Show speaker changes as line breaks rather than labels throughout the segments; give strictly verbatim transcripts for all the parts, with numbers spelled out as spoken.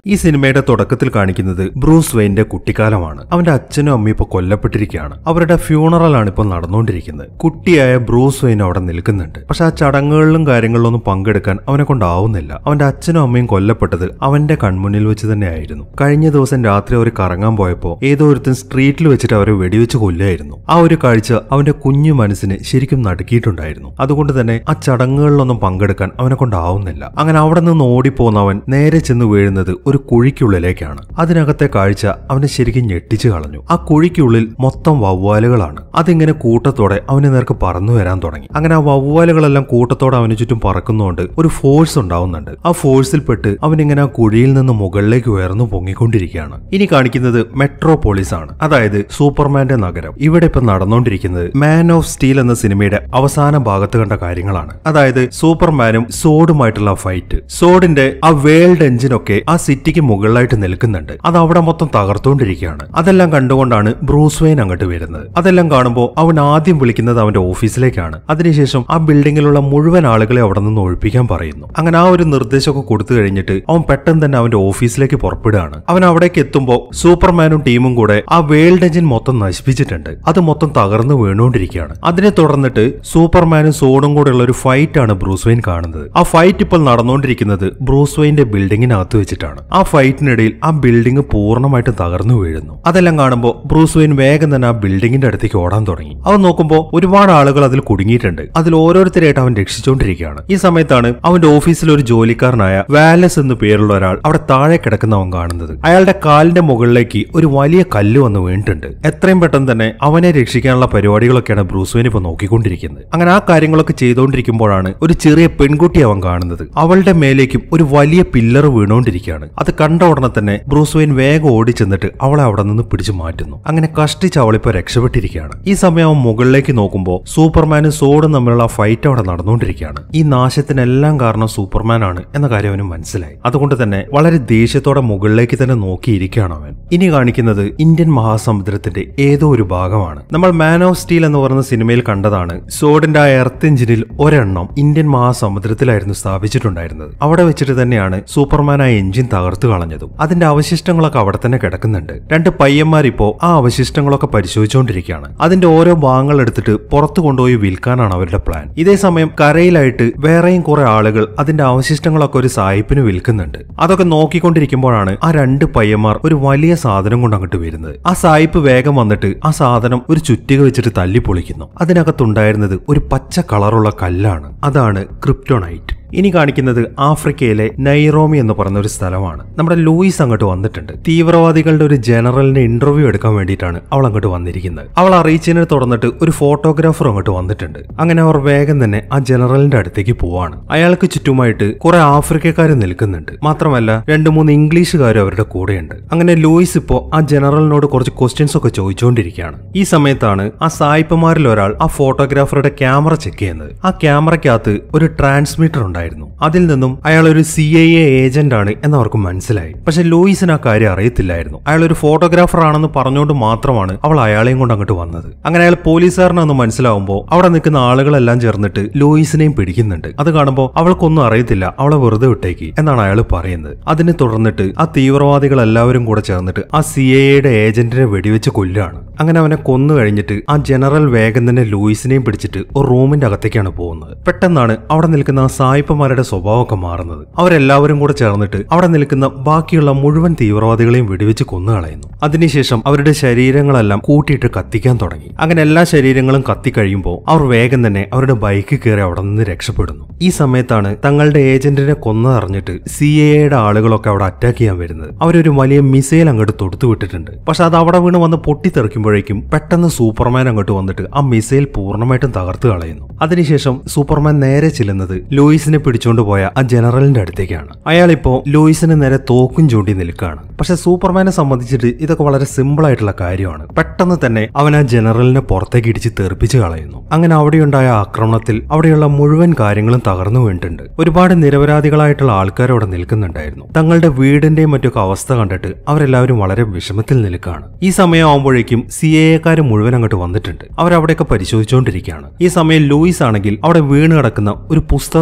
ഈ സിനിമയുടെ തുടക്കത്തിൽ കാണിക്കുന്നത് ബ്രൂസ് വെയിന്റെ കുട്ടിക്കാലമാണ്. അവന്റെ അച്ഛനും അമ്മയും ഇപ്പൊ കൊല്ലപ്പെട്ടിരിക്കുകയാണ്. അവരുടെ ഫ്യൂണറൽ ആണ് ഇപ്പോൾ നടന്നുകൊണ്ടിരിക്കുന്നത്. കുട്ടിയായ ബ്രൂസ് വെയിൻ അവിടെ നിൽക്കുന്നുണ്ട്. പക്ഷെ ആ ചടങ്ങുകളിലും കാര്യങ്ങളിലൊന്നും പങ്കെടുക്കാൻ അവനെ കൊണ്ടാവുന്നില്ല. അവന്റെ അച്ഛനും അമ്മയും കൊല്ലപ്പെട്ടത് അവന്റെ കൺമുന്നിൽ വെച്ച് തന്നെയായിരുന്നു. കഴിഞ്ഞ ദിവസം രാത്രി അവർ കറങ്ങാൻ പോയപ്പോ ഏതോ ഒരുത്തൻ സ്ട്രീറ്റിൽ വെച്ചിട്ട് അവരെ വെടിവെച്ച് കൊല്ലായിരുന്നു. ആ ഒരു കാഴ്ച അവന്റെ കുഞ്ഞു മനസ്സിന് ശരിക്കും നടുക്കിയിട്ടുണ്ടായിരുന്നു. അതുകൊണ്ട് തന്നെ ആ ചടങ്ങുകളിലൊന്നും പങ്കെടുക്കാൻ അവനെ കൊണ്ടാവുന്നില്ല. അങ്ങനെ അവിടെ നിന്ന് ഓടിപ്പോന്നവൻ നേരെ ചെന്ന് വീഴുന്നത് ഒരു കുഴിക്കുള്ളിലേക്കാണ്. അതിനകത്തെ കാഴ്ച അവനെ ശരിക്കും ഞെട്ടിച്ചു കളഞ്ഞു. ആ കുഴിക്കുള്ളിൽ മൊത്തം വവ്വാലുകളാണ്. അതിങ്ങനെ കൂട്ടത്തോടെ അവന് നേർക്ക് പറന്നു വരാൻ തുടങ്ങി. അങ്ങനെ ആ വവ്വാലുകളെല്ലാം കൂട്ടത്തോടെ അവന് ചുറ്റും പറക്കുന്നതുകൊണ്ട് ഒരു ഫോഴ്സ് ഉണ്ടാവുന്നുണ്ട്. ആ ഫോഴ്സിൽ പെട്ട് അവനിങ്ങനെ ആ കുഴിയിൽ നിന്ന് മുകളിലേക്ക് ഉയർന്നു പൊങ്ങിക്കൊണ്ടിരിക്കുകയാണ്. ഇനി കാണിക്കുന്നത് മെട്രോപോളിസ് ആണ്, അതായത് സൂപ്പർമാന്റെ നഗരം. ഇവിടെ ഇപ്പൊ നടന്നുകൊണ്ടിരിക്കുന്നത് മാൻ ഓഫ് സ്റ്റീൽ എന്ന സിനിമയുടെ അവസാന ഭാഗത്ത് കണ്ട കാര്യങ്ങളാണ്. അതായത് സൂപ്പർമാനും സോഡുമായിട്ടുള്ള ഫൈറ്റ്. സോഡിന്റെ ആ വേൾഡ് എഞ്ചിനൊക്കെ ആ സിറ്റിക്ക് മുകളിലായിട്ട് നിൽക്കുന്നുണ്ട്. അത് അവിടെ മൊത്തം തകർത്തുകൊണ്ടിരിക്കുകയാണ്. അതെല്ലാം കണ്ടുകൊണ്ടാണ് ബ്രൂസ് വെയിൻ അങ്ങോട്ട് വരുന്നത്. അതെല്ലാം കാണുമ്പോൾ അവൻ ആദ്യം വിളിക്കുന്നത് അവന്റെ ഓഫീസിലേക്കാണ്. അതിനുശേഷം ആ ബിൽഡിങ്ങിലുള്ള മുഴുവൻ ആളുകളെ അവിടെ നിന്ന് ഒഴിപ്പിക്കാൻ പറയുന്നു. അങ്ങനെ ആ ഒരു നിർദ്ദേശമൊക്കെ കൊടുത്തു കഴിഞ്ഞിട്ട് അവൻ പെട്ടെന്ന് തന്നെ അവന്റെ ഓഫീസിലേക്ക് പുറപ്പെടുകയാണ്. അവൻ അവിടേക്ക് എത്തുമ്പോൾ സൂപ്പർമാനും ടീമും കൂടെ ആ വേൾഡ് എഞ്ചിൻ മൊത്തം നശിപ്പിച്ചിട്ടുണ്ട്. അത് മൊത്തം തകർന്നു വീണുകൊണ്ടിരിക്കുകയാണ്. അതിനെ തുടർന്നിട്ട് സൂപ്പർമാനും സോഡും കൂടെ ഉള്ള ഒരു ഫൈറ്റ് ആണ് ബ്രൂസ് വെയിൻ കാണുന്നത്. ആ ഫൈറ്റ് ഇപ്പോൾ നടന്നുകൊണ്ടിരിക്കുന്നത് ബ്രൂസ് വെയിന്റെ ബിൽഡിങ്ങിനകത്ത് വെച്ചിട്ടാണ്. ആ ഫൈറ്റിനിടയിൽ ആ ബിൽഡിംഗ് പൂർണ്ണമായിട്ടും തകർന്നു വീഴുന്നു. അതെല്ലാം കാണുമ്പോൾ ബ്രൂസ് വെയിൻ വേഗം തന്നെ ആ ബിൽഡിങ്ങിന്റെ അടുത്തേക്ക് ഓടാൻ തുടങ്ങി. അവൻ നോക്കുമ്പോൾ ഒരുപാട് ആളുകൾ അതിൽ കുടുങ്ങിയിട്ടുണ്ട്. അതിൽ ഓരോരുത്തരായിട്ട് അവൻ രക്ഷിച്ചുകൊണ്ടിരിക്കുകയാണ്. ഈ സമയത്താണ് അവന്റെ ഓഫീസിൽ ഒരു ജോലിക്കാരനായ വാലസ് എന്ന് പേരുള്ള ഒരാൾ അവിടെ താഴെ കിടക്കുന്നവൻ കാണുന്നത്. അയാളുടെ കാലിന്റെ മുകളിലേക്ക് ഒരു വലിയ കല്ല് വന്ന് വീണിട്ടുണ്ട്. എത്രയും പെട്ടെന്ന് തന്നെ അവനെ രക്ഷിക്കാനുള്ള പരിപാടികളൊക്കെയാണ് ബ്രൂസ് വെയിൻ ഇപ്പൊ നോക്കിക്കൊണ്ടിരിക്കുന്നത്. അങ്ങനെ ആ കാര്യങ്ങളൊക്കെ ചെയ്തുകൊണ്ടിരിക്കുമ്പോഴാണ് ഒരു ചെറിയ പെൺകുട്ടി അവൻ കാണുന്നത്. അവളുടെ മേലേക്കും ഒരു വലിയ പില്ലർ വീണുകൊണ്ടിരിക്കുകയാണ്. അത് കണ്ട ഉടനെ തന്നെ ബ്രൂസ് വെയിൻ വേഗം ഓടി ചെന്നിട്ട് അവളെ അവിടെ നിന്ന് പിടിച്ചു മാറ്റുന്നു. അങ്ങനെ കഷ്ടിച്ച് അവളിപ്പോ രക്ഷപ്പെട്ടിരിക്കുകയാണ്. ഈ സമയം അവൻ മുകളിലേക്ക് നോക്കുമ്പോൾ സൂപ്പർമാനും സോഡും തമ്മിലുള്ള ഫൈറ്റ് അവിടെ നടന്നുകൊണ്ടിരിക്കുകയാണ്. ഈ നാശത്തിനെല്ലാം കാരണം സൂപ്പർമാൻ ആണ് എന്ന കാര്യം അവന് മനസ്സിലായി. അതുകൊണ്ട് തന്നെ വളരെ ദേഷ്യത്തോടെ മുകളിലേക്ക് തന്നെ നോക്കിയിരിക്കുകയാണ് അവൻ. ഇനി കാണിക്കുന്നത് ഇന്ത്യൻ മഹാസമുദ്രത്തിന്റെ ഏതോ ഒരു ഭാഗമാണ്. നമ്മൾ മാൻ ഓഫ് സ്റ്റീൽ എന്ന് പറയുന്ന സിനിമയിൽ കണ്ടതാണ്. സോഡിന്റെ ആ എർത്ത് എഞ്ചിനിൽ ഒരെണ്ണം ഇന്ത്യൻ മഹാസമുദ്രത്തിലായിരുന്നു സ്ഥാപിച്ചിട്ടുണ്ടായിരുന്നത്. അവിടെ വെച്ചിട്ട് തന്നെയാണ് സൂപ്പർമാൻ ആ എഞ്ചിൻ തകർത്തു കളഞ്ഞതും. അതിന്റെ അവശിഷ്ടങ്ങളൊക്കെ അവിടെ തന്നെ കിടക്കുന്നുണ്ട്. രണ്ട് പയ്യന്മാർ ഇപ്പോ ആ അവശിഷ്ടങ്ങളൊക്കെ പരിശോധിച്ചുകൊണ്ടിരിക്കുകയാണ്. അതിന്റെ ഓരോ ഭാഗങ്ങൾ എടുത്തിട്ട് പുറത്തു കൊണ്ടുപോയി വിൽക്കാനാണ് അവരുടെ പ്ലാൻ. ഇതേ സമയം കരയിലായിട്ട് വേറെയും കുറെ ആളുകൾ അതിന്റെ അവശിഷ്ടങ്ങളൊക്കെ ഒരു സായിപ്പിന് വിൽക്കുന്നുണ്ട്. അതൊക്കെ നോക്കിക്കൊണ്ടിരിക്കുമ്പോഴാണ് ആ രണ്ട് പയ്യന്മാർ ഒരു വലിയ സാധനം കൊണ്ട് അങ്ങോട്ട് വരുന്നത്. ആ സായിപ്പ് വേഗം വന്നിട്ട് ആ സാധനം ഒരു ചുറ്റിക വെച്ചിട്ട് തല്ലി പൊളിക്കുന്നു. അതിനകത്തുണ്ടായിരുന്നത് ഒരു പച്ച കളറുള്ള കല്ലാണ്. അതാണ് ക്രിപ്റ്റോണൈറ്റ്. ഇനി കാണിക്കുന്നത് ആഫ്രിക്കയിലെ നൈറോമി എന്ന് പറയുന്ന ഒരു സ്ഥലമാണ്. നമ്മുടെ ലൂയിസ് അങ്ങോട്ട് വന്നിട്ടുണ്ട്. തീവ്രവാദികളുടെ ഒരു ജനറലിന്റെ ഇന്റർവ്യൂ എടുക്കാൻ വേണ്ടിയിട്ടാണ് അവൾ അങ്ങോട്ട് വന്നിരിക്കുന്നത്. അവൾ അറിയിച്ചതിനെ തുടർന്നിട്ട് ഒരു ഫോട്ടോഗ്രാഫർ അങ്ങോട്ട് വന്നിട്ടുണ്ട്. അങ്ങനെ അവർ വേഗം തന്നെ ആ ജനറലിന്റെ അടുത്തേക്ക് പോവാണ്. അയാൾക്ക് ചുറ്റുമായിട്ട് കുറെ ആഫ്രിക്കക്കാർ നിൽക്കുന്നുണ്ട്. മാത്രമല്ല രണ്ട് മൂന്ന് ഇംഗ്ലീഷുകാരും അവരുടെ കൂടെയുണ്ട്. അങ്ങനെ ലൂയിസ് ഇപ്പോ ആ ജനറലിനോട് കുറച്ച് ക്വസ്റ്റ്യൻസ് ഒക്കെ ചോദിച്ചുകൊണ്ടിരിക്കുകയാണ്. ഈ സമയത്താണ് ആ സായിപ്പന്മാരിൽ ഒരാൾ ആ ഫോട്ടോഗ്രാഫറുടെ ക്യാമറ ചെക്ക് ചെയ്യുന്നത്. ആ ക്യാമറയ്ക്കകത്ത് ഒരു ട്രാൻസ്മിറ്റർ ഉണ്ട്. അതിൽ നിന്നും അയാൾ ഒരു സി ഐ എ ഏജന്റ് ആണ് എന്നവർക്ക് മനസ്സിലായി. പക്ഷെ ലൂയിസിന് ആ കാര്യം അറിയത്തില്ലായിരുന്നു. അയാൾ ഒരു ഫോട്ടോഗ്രാഫർ ആണെന്ന് പറഞ്ഞുകൊണ്ട് മാത്രമാണ് അവൾ അയാളെയും കൊണ്ട് അങ്ങോട്ട് വന്നത്. അങ്ങനെ അയാൾ പോലീസുകാരനാണെന്ന് മനസ്സിലാവുമ്പോൾ അവിടെ നിൽക്കുന്ന ആളുകളെല്ലാം ചേർന്നിട്ട് ലൂയിസിനെയും പിടിക്കുന്നുണ്ട്. അത് കാണുമ്പോൾ അവൾക്കൊന്നും അറിയത്തില്ല, അവളെ വെറുതെ വിട്ടേക്ക് എന്നാണ് അയാൾ പറയുന്നത്. അതിനെ തുടർന്നിട്ട് ആ തീവ്രവാദികൾ എല്ലാവരും കൂടെ ചേർന്നിട്ട് ആ സി ഐ എയുടെ ഏജന്റിനെ വെടിവെച്ച് കൊല്ലുകയാണ്. അങ്ങനെ അവനെ കൊന്നു കഴിഞ്ഞിട്ട് ആ ജനറൽ വേഗം തന്നെ ലൂയിസിനെയും പിടിച്ചിട്ട് ഒരു റൂമിന്റെ അകത്തേക്കാണ് പോകുന്നത്. പെട്ടെന്നാണ് അവിടെ നിൽക്കുന്ന ആ സായിപ്പന്മാരുടെ സ്വഭാവമൊക്കെ മാറുന്നത്. അവരെല്ലാവരും കൂടെ ചേർന്നിട്ട് അവിടെ നിൽക്കുന്ന ബാക്കിയുള്ള മുഴുവൻ തീവ്രവാദികളെയും വെടിവെച്ച് കൊന്നുകളയുന്നു. അതിനുശേഷം അവരുടെ ശരീരങ്ങളെല്ലാം കൂട്ടിയിട്ട് കത്തിക്കാൻ തുടങ്ങി. അങ്ങനെ എല്ലാ ശരീരങ്ങളും കത്തിക്കഴിയുമ്പോൾ അവർ വേഗം തന്നെ അവരുടെ ബൈക്ക് കയറി അവിടെ നിന്ന് രക്ഷപ്പെടുന്നു. ഈ സമയത്താണ് തങ്ങളുടെ ഏജന്റിനെ കൊന്നതറിഞ്ഞിട്ട് സി എ എയുടെ ആളുകളൊക്കെ അവിടെ അറ്റാക്ക് ചെയ്യാൻ വരുന്നത്. അവരൊരു വലിയ മിസൈൽ അങ്ങോട്ട് തൊടുത്തു വിട്ടിട്ടുണ്ട്. പക്ഷെ അത് അവിടെ വീണ് വന്ന് പൊട്ടിത്തെറിക്കുമ്പോഴേക്കും പെട്ടെന്ന് സൂപ്പർമാൻ അങ്ങോട്ട് വന്നിട്ട് ആ മിസൈൽ പൂർണ്ണമായിട്ടും തകർത്ത് കളയുന്നു. അതിനുശേഷം സൂപ്പർമാൻ നേരെ ചെല്ലുന്നത് ലൂയിസിനെ പിടിച്ചുകൊണ്ട് പോയ ആ ജനറലിന്റെ അടുത്തേക്കാണ്. അയാളിപ്പോ ലൂയിസിന് നേരെ തോക്കും ചൂണ്ടി നിൽക്കുകയാണ്. പക്ഷെ സൂപ്പർമാനെ സംബന്ധിച്ചിട്ട് ഇതൊക്കെ വളരെ സിമ്പിൾ ആയിട്ടുള്ള കാര്യമാണ്. പെട്ടെന്ന് തന്നെ അവൻ ആ ജനറലിനെ പുറത്തേക്ക് ഇടിച്ച് തെറിപ്പിച്ച് കളയുന്നു. അങ്ങനെ അവിടെയുണ്ടായ ആക്രമണത്തിൽ അവിടെയുള്ള മുഴുവൻ കാര്യങ്ങളും തകർന്നു വീണിട്ടുണ്ട്. ഒരുപാട് നിരപരാധികളായിട്ടുള്ള ആൾക്കാർ അവിടെ നിൽക്കുന്നുണ്ടായിരുന്നു. തങ്ങളുടെ വീടിന്റെയും മറ്റൊക്കെ അവസ്ഥ കണ്ടിട്ട് അവരെല്ലാവരും വളരെ വിഷമത്തിൽ നിൽക്കുകയാണ്. ഈ സമയം ആവുമ്പോഴേക്കും സി എ എക്കാര് മുഴുവൻ അങ്ങോട്ട് വന്നിട്ടുണ്ട്. അവരവിടെയൊക്കെ പരിശോധിച്ചുകൊണ്ടിരിക്കുകയാണ്. ഈ സമയം ലൂയിസ് ആണെങ്കിൽ അവിടെ വീണ് കിടക്കുന്ന ഒരു പുസ്തകം കയ്യിൽ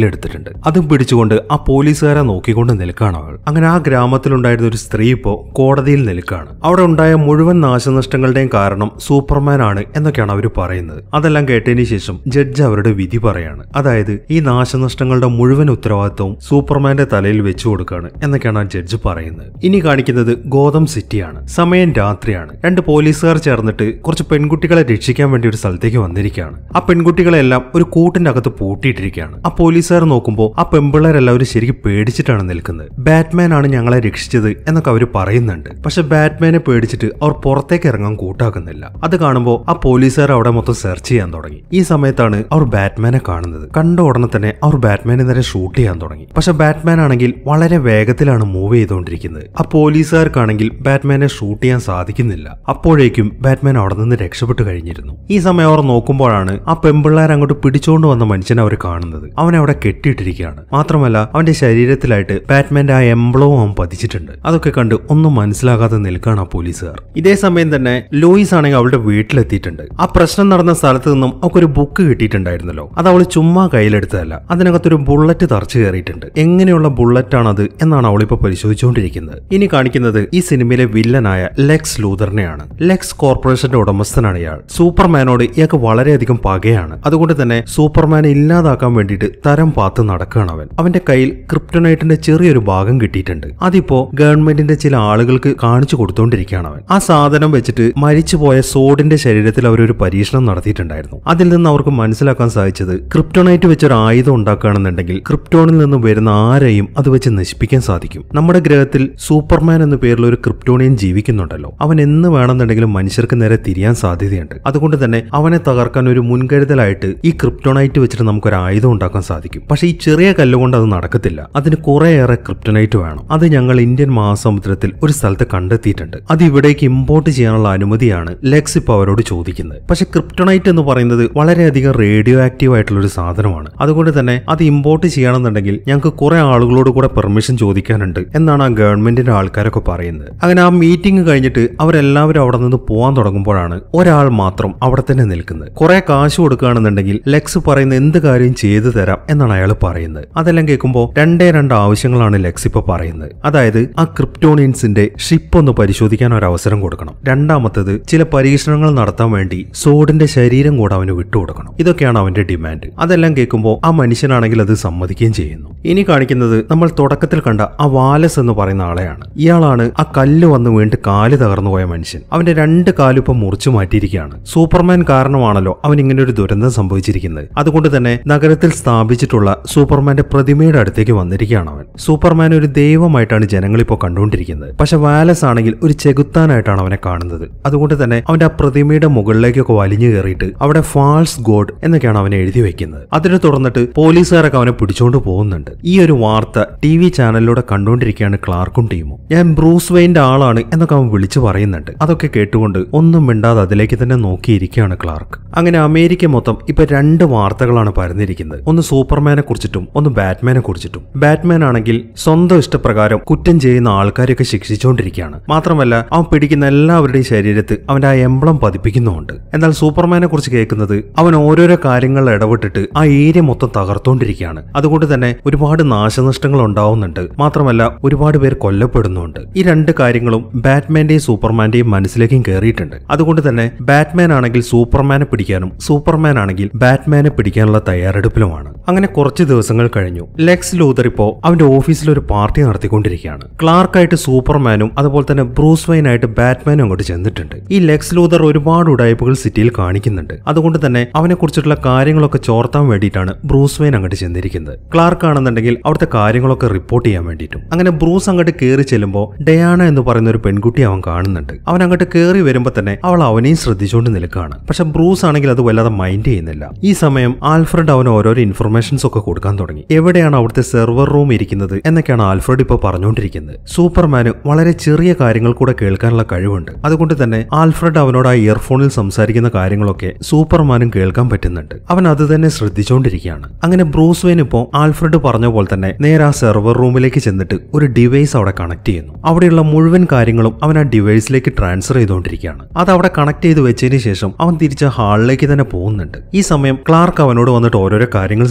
എടുത്തിട്ടുണ്ട്. അതും പിടിച്ചുകൊണ്ട് ആ പോലീസുകാരെ നോക്കിക്കൊണ്ട് നിൽക്കുകയാണ് അവൾ. അങ്ങനെ ആ ഗ്രാമത്തിലുണ്ടായിരുന്ന ഒരു സ്ത്രീ ഇപ്പോ കോടതിയിൽ നിൽക്കുകയാണ്. അവിടെ ഉണ്ടായ മുഴുവൻ നാശനഷ്ടങ്ങളുടെയും കാരണം സൂപ്പർമാൻ ആണ് എന്നൊക്കെയാണ് അവർ പറയുന്നത്. അതെല്ലാം കേട്ടതിന് ശേഷം ജഡ്ജ് അവരുടെ വിധി പറയാണ്. അതായത് ഈ നാശനഷ്ടങ്ങളുടെ മുഴുവൻ ഉത്തരവാദിത്വവും സൂപ്പർമാന്റെ തലയിൽ വെച്ചു കൊടുക്കുകയാണ് എന്നൊക്കെയാണ് ആ ജഡ്ജ് പറയുന്നത്. ഇനി കാണിക്കുന്നത് ഗോതം സിറ്റിയാണ്. സമയം രാത്രിയാണ്. രണ്ട് പോലീസുകാർ ചേർന്നിട്ട് കുറച്ച് പെൺകുട്ടികളെ രക്ഷിക്കാൻ വേണ്ടി ഒരു സ്ഥലത്തേക്ക് വന്നിരിക്കുകയാണ്. ആ പെൺകുട്ടികളെല്ലാം ഒരു കൂട്ടിന്റെ അകത്ത് പൂട്ടിയിട്ടിരിക്കുകയാണ്. ആ പോലീസുകാർ നോക്കുമ്പോൾ ആ പെമ്പിള്ളേരെല്ലാവരും ശരിക്കും പേടിച്ചിട്ടാണ് നിൽക്കുന്നത്. ബാറ്റ്മാൻ ആണ് ഞങ്ങളെ രക്ഷിച്ചത് എന്നൊക്കെ അവർ പറയുന്നുണ്ട്. പക്ഷെ ബാറ്റ്മാനെ പേടിച്ചിട്ട് അവർ പുറത്തേക്ക് ഇറങ്ങാൻ കൂട്ടാക്കുന്നില്ല. അത് കാണുമ്പോൾ ആ പോലീസുകാർ അവിടെ മൊത്തം സെർച്ച് ചെയ്യാൻ തുടങ്ങി. ഈ സമയത്താണ് അവർ ബാറ്റ്മാനെ കാണുന്നത്. കണ്ട ഉടനെ തന്നെ അവർ ബാറ്റ്മാനെ നേരെ ഷൂട്ട് ചെയ്യാൻ തുടങ്ങി. പക്ഷെ ബാറ്റ്മാൻ ആണെങ്കിൽ വളരെ വേഗത്തിലാണ് മൂവ് ചെയ്തുകൊണ്ടിരിക്കുന്നത്. ആ പോലീസുകാർക്കാണെങ്കിൽ ബാറ്റ്മാനെ ഷൂട്ട് ചെയ്യാൻ സാധിക്കുന്നില്ല. അപ്പോഴേക്കും ബാറ്റ്മാൻ അവിടെ നിന്ന് രക്ഷപ്പെട്ടു കഴിഞ്ഞിരുന്നു. ഈ സമയം അവർ നോക്കുമ്പോഴാണ് ആ പെമ്പിള്ളേർ അങ്ങോട്ട് പിടിച്ചുകൊണ്ട് വന്ന മനുഷ്യനെ അവർ കാണുന്നത്. അവനെ അവിടെ കെട്ടിയിട്ടിരിക്കുകയാണ്. മാത്രമല്ല അവന്റെ ശരീരത്തിലായിട്ട് ബാറ്റ്മാന്റെ ആ എംബ്ലവും അവൻ പതിച്ചിട്ടുണ്ട്. അതൊക്കെ കണ്ട് ഒന്നും മനസ്സിലാകാതെ നിൽക്കുകയാണ് ആ പോലീസുകാർ. ഇതേ സമയം തന്നെ ലൂയിസ് ആണെങ്കിൽ അവളുടെ വീട്ടിലെത്തിയിട്ടുണ്ട്. ആ പ്രശ്നം നടന്ന സ്ഥലത്ത് നിന്നും അവൾക്കൊരു ബുക്ക് കിട്ടിയിട്ടുണ്ടായിരുന്നല്ലോ. അത് അവൾ ചുമ്മാ കയ്യിലെടുത്തതല്ല. അതിനകത്തൊരു ബുള്ളറ്റ് തറച്ചു കയറിയിട്ടുണ്ട്. എങ്ങനെയുള്ള ബുള്ളറ്റ് ആണത് എന്നാണ് അവളിപ്പോ പരിശോധിച്ചുകൊണ്ടിരിക്കുന്നത്. ഇനി കാണിക്കുന്നത് ഈ സിനിമയിലെ വില്ലനായ ലെക്സ് ലൂതറിനെയാണ്. ലെക്സ് കോർപ്പറേഷന്റെ ഉടമസ്ഥനാണ് ഇയാൾ. സൂപ്പർമാനോട് ഇയാൾക്ക് വളരെയധികം പകയാണ്. അതുകൊണ്ട് തന്നെ സൂപ്പർമാനെ ഇല്ലാതാക്കാൻ വേണ്ടിയിട്ട് തരം പാത്ത് നടക്കുകയാണ് അവൻ. അവന്റെ കയ്യിൽ ക്രിപ്റ്റോനൈറ്റിന്റെ ചെറിയൊരു ഭാഗം കിട്ടിയിട്ടുണ്ട്. അതിപ്പോ ഗവൺമെന്റിന്റെ ചില ആളുകൾക്ക് കാണിച്ചു കൊടുത്തുകൊണ്ടിരിക്കുകയാണ് അവൻ. ആ സാധനം വെച്ചിട്ട് മരിച്ചുപോയ സോഡിന്റെ ശരീരത്തിൽ അവരൊരു പരീക്ഷണം നടത്തിയിട്ടുണ്ടായിരുന്നു. അതിൽ നിന്ന് അവർക്ക് മനസ്സിലാക്കാൻ സാധിച്ചത് ക്രിപ്റ്റോനൈറ്റ് വെച്ചൊരു ആയുധം ഉണ്ടാക്കുകയാണെന്നുണ്ടെങ്കിൽ ക്രിപ്റ്റോണിൽ നിന്ന് വരുന്ന ആരെയും അത് വെച്ച് നശിപ്പിക്കാൻ സാധിക്കും. നമ്മുടെ ഗ്രഹത്തിൽ സൂപ്പർമാൻ എന്ന പേരിൽ ഒരു ക്രിപ്റ്റോണിയൻ ജീവിക്കുന്നുണ്ടല്ലോ. അവൻ എന്ന് വേണമെന്നുണ്ടെങ്കിലും മനുഷ്യർക്ക് നേരെ തിരിയാൻ സാധ്യതയുണ്ട്. അതുകൊണ്ട് തന്നെ അവനെ തകർക്കാൻ ഒരു മുൻകരുതലായിട്ട് ഈ ക്രിപ്റ്റോനൈറ്റ് വെച്ചിട്ട് നമുക്കൊരു ആയുധം ഉണ്ടാക്കാൻ സാധിക്കും. പക്ഷെ ഈ ചെറിയ കല്ലുകൊണ്ട് അത് നടക്കത്തില്ല. അതിന് കുറേയേറെ ക്രിപ്റ്റോനൈറ്റ് വേണം. അത് ഞങ്ങൾ ഇന്ത്യൻ മഹാസമുദ്രത്തിൽ ഒരു സ്ഥലത്ത് കണ്ടെത്തിയിട്ടുണ്ട്. അത് ഇവിടേക്ക് ഇമ്പോർട്ട് ചെയ്യാനുള്ള അനുമതിയാണ് ലെക്സ് ഇപ്പൊ അവരോട് ചോദിക്കുന്നത്. പക്ഷെ ക്രിപ്റ്റോനൈറ്റ് എന്ന് പറയുന്നത് വളരെയധികം റേഡിയോ ആക്റ്റീവ് ആയിട്ടുള്ള ഒരു സാധനമാണ്. അതുകൊണ്ട് തന്നെ അത് ഇമ്പോർട്ട് ചെയ്യണമെന്നുണ്ടെങ്കിൽ ഞങ്ങൾക്ക് കുറെ ആളുകളോട് കൂടെ പെർമിഷൻ ചോദിക്കാനുണ്ട് എന്നാണ് ആ ഗവൺമെന്റിന്റെ ആൾക്കാരൊക്കെ പറയുന്നത്. അങ്ങനെ ആ മീറ്റിംഗ് കഴിഞ്ഞിട്ട് അവരെല്ലാവരും അവിടെ നിന്ന് പോകാൻ തുടങ്ങുമ്പോഴാണ് ഒരാൾ മാത്രം അവിടെ തന്നെ നിൽക്കുന്നത്. കുറെ കാശ് കൊടുക്കുകയാണെന്നുണ്ടെങ്കിൽ ലെക്സ് പറയുന്ന എന്ത് കാര്യം ചെയ്തു തരാം എന്നാണ് അയാൾ പറയുന്നത്. അതെല്ലാം കേൾക്കുമ്പോൾ രണ്ടേ രണ്ട് ആവശ്യങ്ങളാണ് ലെക്സ് ഇപ്പൊ പറയുന്നത്. അതായത് ആ ക്രിപ്റ്റോണിയൻസിന്റെ ഷിപ്പ് ഒന്ന് പരിശോധിക്കാൻ ഒരു അവസരം കൊടുക്കണം. രണ്ടാമത്തത് ചില പരീക്ഷണങ്ങൾ നടത്താൻ വേണ്ടി സോഡിന്റെ ശരീരം കൂടെ അവന് വിട്ടുകൊടുക്കണം. ഇതൊക്കെയാണ് അവന്റെ ഡിമാൻഡ്. അതെല്ലാം കേൾക്കുമ്പോൾ ആ മനുഷ്യനാണെങ്കിൽ അത് സമ്മതിക്കുകയും ചെയ്യുന്നു. ഇനി കാണിക്കുന്നത് നമ്മൾ തുടക്കത്തിൽ കണ്ട ആ വാലസ് എന്ന് പറയുന്ന ആളെയാണ്. ഇയാളാണ് ആ കല്ല് വന്ന് വീണ്ടും കാല് തകർന്നു പോയ മനുഷ്യൻ. അവന്റെ രണ്ട് കാലും ഇപ്പൊ മുറിച്ചു മാറ്റിയിരിക്കുകയാണ്. സൂപ്പർമാൻ കാരണമാണല്ലോ അവൻ ഇങ്ങനെ ഒരു ദുരന്തം സംഭവിച്ചിരിക്കുന്നത്. അതുകൊണ്ട് തന്നെ നഗരത്തിൽ സ്ഥാപിച്ചിട്ടുള്ള സൂപ്പർമാന്റെ പ്രതിമയുടെ അടുത്തേക്ക് വന്നിരിക്കുകയാണ് അവൻ. സൂപ്പർമാൻ ഒരു ദൈവമായിട്ടാണ് ജനങ്ങളിപ്പോ കണ്ടുകൊണ്ടിരിക്കുന്നത്. പക്ഷെ വാലസ് ആണെങ്കിൽ ഒരു ചെകുത്താനായിട്ടാണ് അവനെ കാണുന്നത്. അതുകൊണ്ട് തന്നെ അവന്റെ ആ പ്രതിമയുടെ മുകളിലേക്കൊക്കെ വലിഞ്ഞു കയറിയിട്ട് അവിടെ ഫാൾസ് ഗോഡ് എന്നൊക്കെയാണ് അവനെ എഴുതി വെക്കുന്നത്. അതിനെ തുടർന്നിട്ട് പോലീസുകാരൊക്കെ അവനെ പിടിച്ചുകൊണ്ട് പോകുന്നുണ്ട്. ഈ ഒരു വാർത്ത ടി വി ചാനലിലൂടെ കണ്ടുകൊണ്ടിരിക്കുകയാണ് ക്ലാർക്കും ടീമും. ഞാൻ ബ്രൂസ് വെയിന്റെ ആളാണ് എന്നൊക്കെ അവൻ വിളിച്ചു പറയുന്നുണ്ട്. അതൊക്കെ കേട്ടുകൊണ്ട് ഒന്നും മിണ്ടാതെ അതിലേക്ക് തന്നെ നോക്കിയിരിക്കുകയാണ് ക്ലാർക്ക്. അങ്ങനെ അമേരിക്ക മൊത്തം ഇപ്പൊ രണ്ട് വാർത്തകളാണ് പരന്നിരിക്കുന്നത്. ഒന്ന് സൂപ്പർമാനെ കുറിച്ചിട്ടും ഒന്ന് ബാറ്റ്മാനെ കുറിച്ചിട്ടും. ബാറ്റ്മാൻ ആണെങ്കിൽ സ്വന്തം ഇഷ്ടപ്രകാരം കുറ്റം ചെയ്യുന്ന ആൾക്കാരെയൊക്കെ ശിക്ഷിച്ചുകൊണ്ടിരിക്കുകയാണ്. മാത്രമല്ല അവൻ പിടിക്കുന്ന എല്ലാവരുടെയും ശരീരത്ത് അവന്റെ ആ എംബ്ലം പതിപ്പിക്കുന്നുമുണ്ട്. എന്നാൽ സൂപ്പർമാനെ കുറിച്ച് കേൾക്കുന്നത് അവൻ ഓരോരോ കാര്യങ്ങളിൽ ഇടപെട്ടിട്ട് ആ ഏരിയ മൊത്തം തകർത്തോണ്ടിരിക്കുകയാണ്. അതുകൊണ്ട് തന്നെ ഒരുപാട് നാശനഷ്ടങ്ങൾ ഉണ്ടാവുന്നുണ്ട്. മാത്രമല്ല ഒരുപാട് പേർ കൊല്ലപ്പെടുന്നുണ്ട്. ഈ രണ്ട് കാര്യങ്ങളും ബാറ്റ്മാന്റെയും സൂപ്പർമാന്റെയും മനസ്സിലേക്കും കയറിയിട്ടുണ്ട്. അതുകൊണ്ട് തന്നെ ബാറ്റ്മാൻ ആണെങ്കിൽ സൂപ്പർമാനെ പിടിക്കാനും സൂപ്പർമാൻ ആണെങ്കിൽ ബാറ്റ്മാനെ പിടിക്കാനുള്ള തയ്യാറെടുപ്പിലുമാണ്. അങ്ങനെ കുറച്ച് ദിവസങ്ങൾ കഴിഞ്ഞു. ലെക്സ് ലൂതർ ഇപ്പോ അവന്റെ ഓഫീസിൽ ഒരു പാർട്ടി നടത്തിക്കൊണ്ടിരിക്കുകയാണ്. ക്ലാർക്കായിട്ട് സൂപ്പർമാനും അതുപോലെ തന്നെ ബ്രൂസ് വെയിൻ ആയിട്ട് ബാറ്റ്മാനും അങ്ങോട്ട് ചെന്നിട്ടുണ്ട്. ഈ ലെക്സ് ലൂതർ ഒരുപാട് ഉടായ്പകൾ സിറ്റിയിൽ കാണിക്കുന്നുണ്ട്. അതുകൊണ്ട് തന്നെ അവനെ കുറിച്ചിട്ടുള്ള കാര്യങ്ങളൊക്കെ ചോർത്താൻ വേണ്ടിയിട്ടാണ് ബ്രൂസ് വെയിൻ അങ്ങോട്ട് ചെന്നിരിക്കുന്നത്. ക്ലാർക്ക് ആണെന്നുണ്ടെങ്കിൽ അവിടുത്തെ കാര്യങ്ങളൊക്കെ റിപ്പോർട്ട് ചെയ്യാൻ വേണ്ടിയിട്ടും. അങ്ങനെ ബ്രൂസ് അങ്ങോട്ട് കയറി ചെല്ലുമ്പോൾ ഡയാന എന്ന് പറയുന്ന ഒരു പെൺകുട്ടി അവൻ കാണുന്നുണ്ട്. അവൻ അങ്ങോട്ട് കയറി വരുമ്പോൾ തന്നെ അവൾ അവനെയും ശ്രദ്ധിച്ചുകൊണ്ട് നിൽക്കുകയാണ്. പക്ഷെ ബ്രൂസ് ആണെങ്കിൽ അത് വല്ലാതെ മൈൻഡ് ചെയ്യുന്നില്ല. ഈ സമയം ആൽഫ്രഡ് അവന് ഓരോരോ ഇൻഫർമേഷൻസ് ഒക്കെ കൊടുക്കാൻ തുടങ്ങി. എവിടെയാണ് അവിടുത്തെ സെർവർ റൂം ഇരിക്കുന്നത് എന്നൊക്കെയാണ് ആൽഫ്രഡ് ഇപ്പോൾ പറഞ്ഞുകൊണ്ടിരിക്കുന്നത്. സൂപ്പർമാന് വളരെ ചെറിയ കാര്യങ്ങൾ കൂടെ കേൾക്കാനുള്ള കഴിവുണ്ട്. അതുകൊണ്ട് തന്നെ ആൽഫ്രഡ് അവനോട് ആ ഇയർഫോണിൽ സംസാരിക്കുന്ന കാര്യങ്ങളൊക്കെ സൂപ്പർമാനും കേൾക്കാൻ പറ്റുന്നുണ്ട്. അവൻ അത് തന്നെ ശ്രദ്ധിച്ചുകൊണ്ടിരിക്കുകയാണ്. അങ്ങനെ ബ്രൂസ് വെയിൻ ഇപ്പോൾ ആൽഫ്രഡ് പറഞ്ഞ പോലെ തന്നെ നേരെ ആ സെർവർ റൂമിലേക്ക് ചെന്നിട്ട് ഒരു ഡിവൈസ് അവിടെ കണക്ട് ചെയ്യുന്നു. അവിടെയുള്ള മുഴുവൻ കാര്യങ്ങളും അവൻ ആ ഡിവൈസിലേക്ക് ട്രാൻസ്ഫർ ചെയ്തുകൊണ്ടിരിക്കുകയാണ്. അത് അവിടെ കണക്ട് ചെയ്ത് വെച്ചതിന് ശേഷം അവൻ തിരിച്ച് ഹാളിലേക്ക് തന്നെ പോകുന്നുണ്ട്. ഈ സമയം ക്ലാർക്ക് അവനോട് വന്നിട്ട് ഓരോരോ കാര്യങ്ങൾ സംസാരിക്കാൻ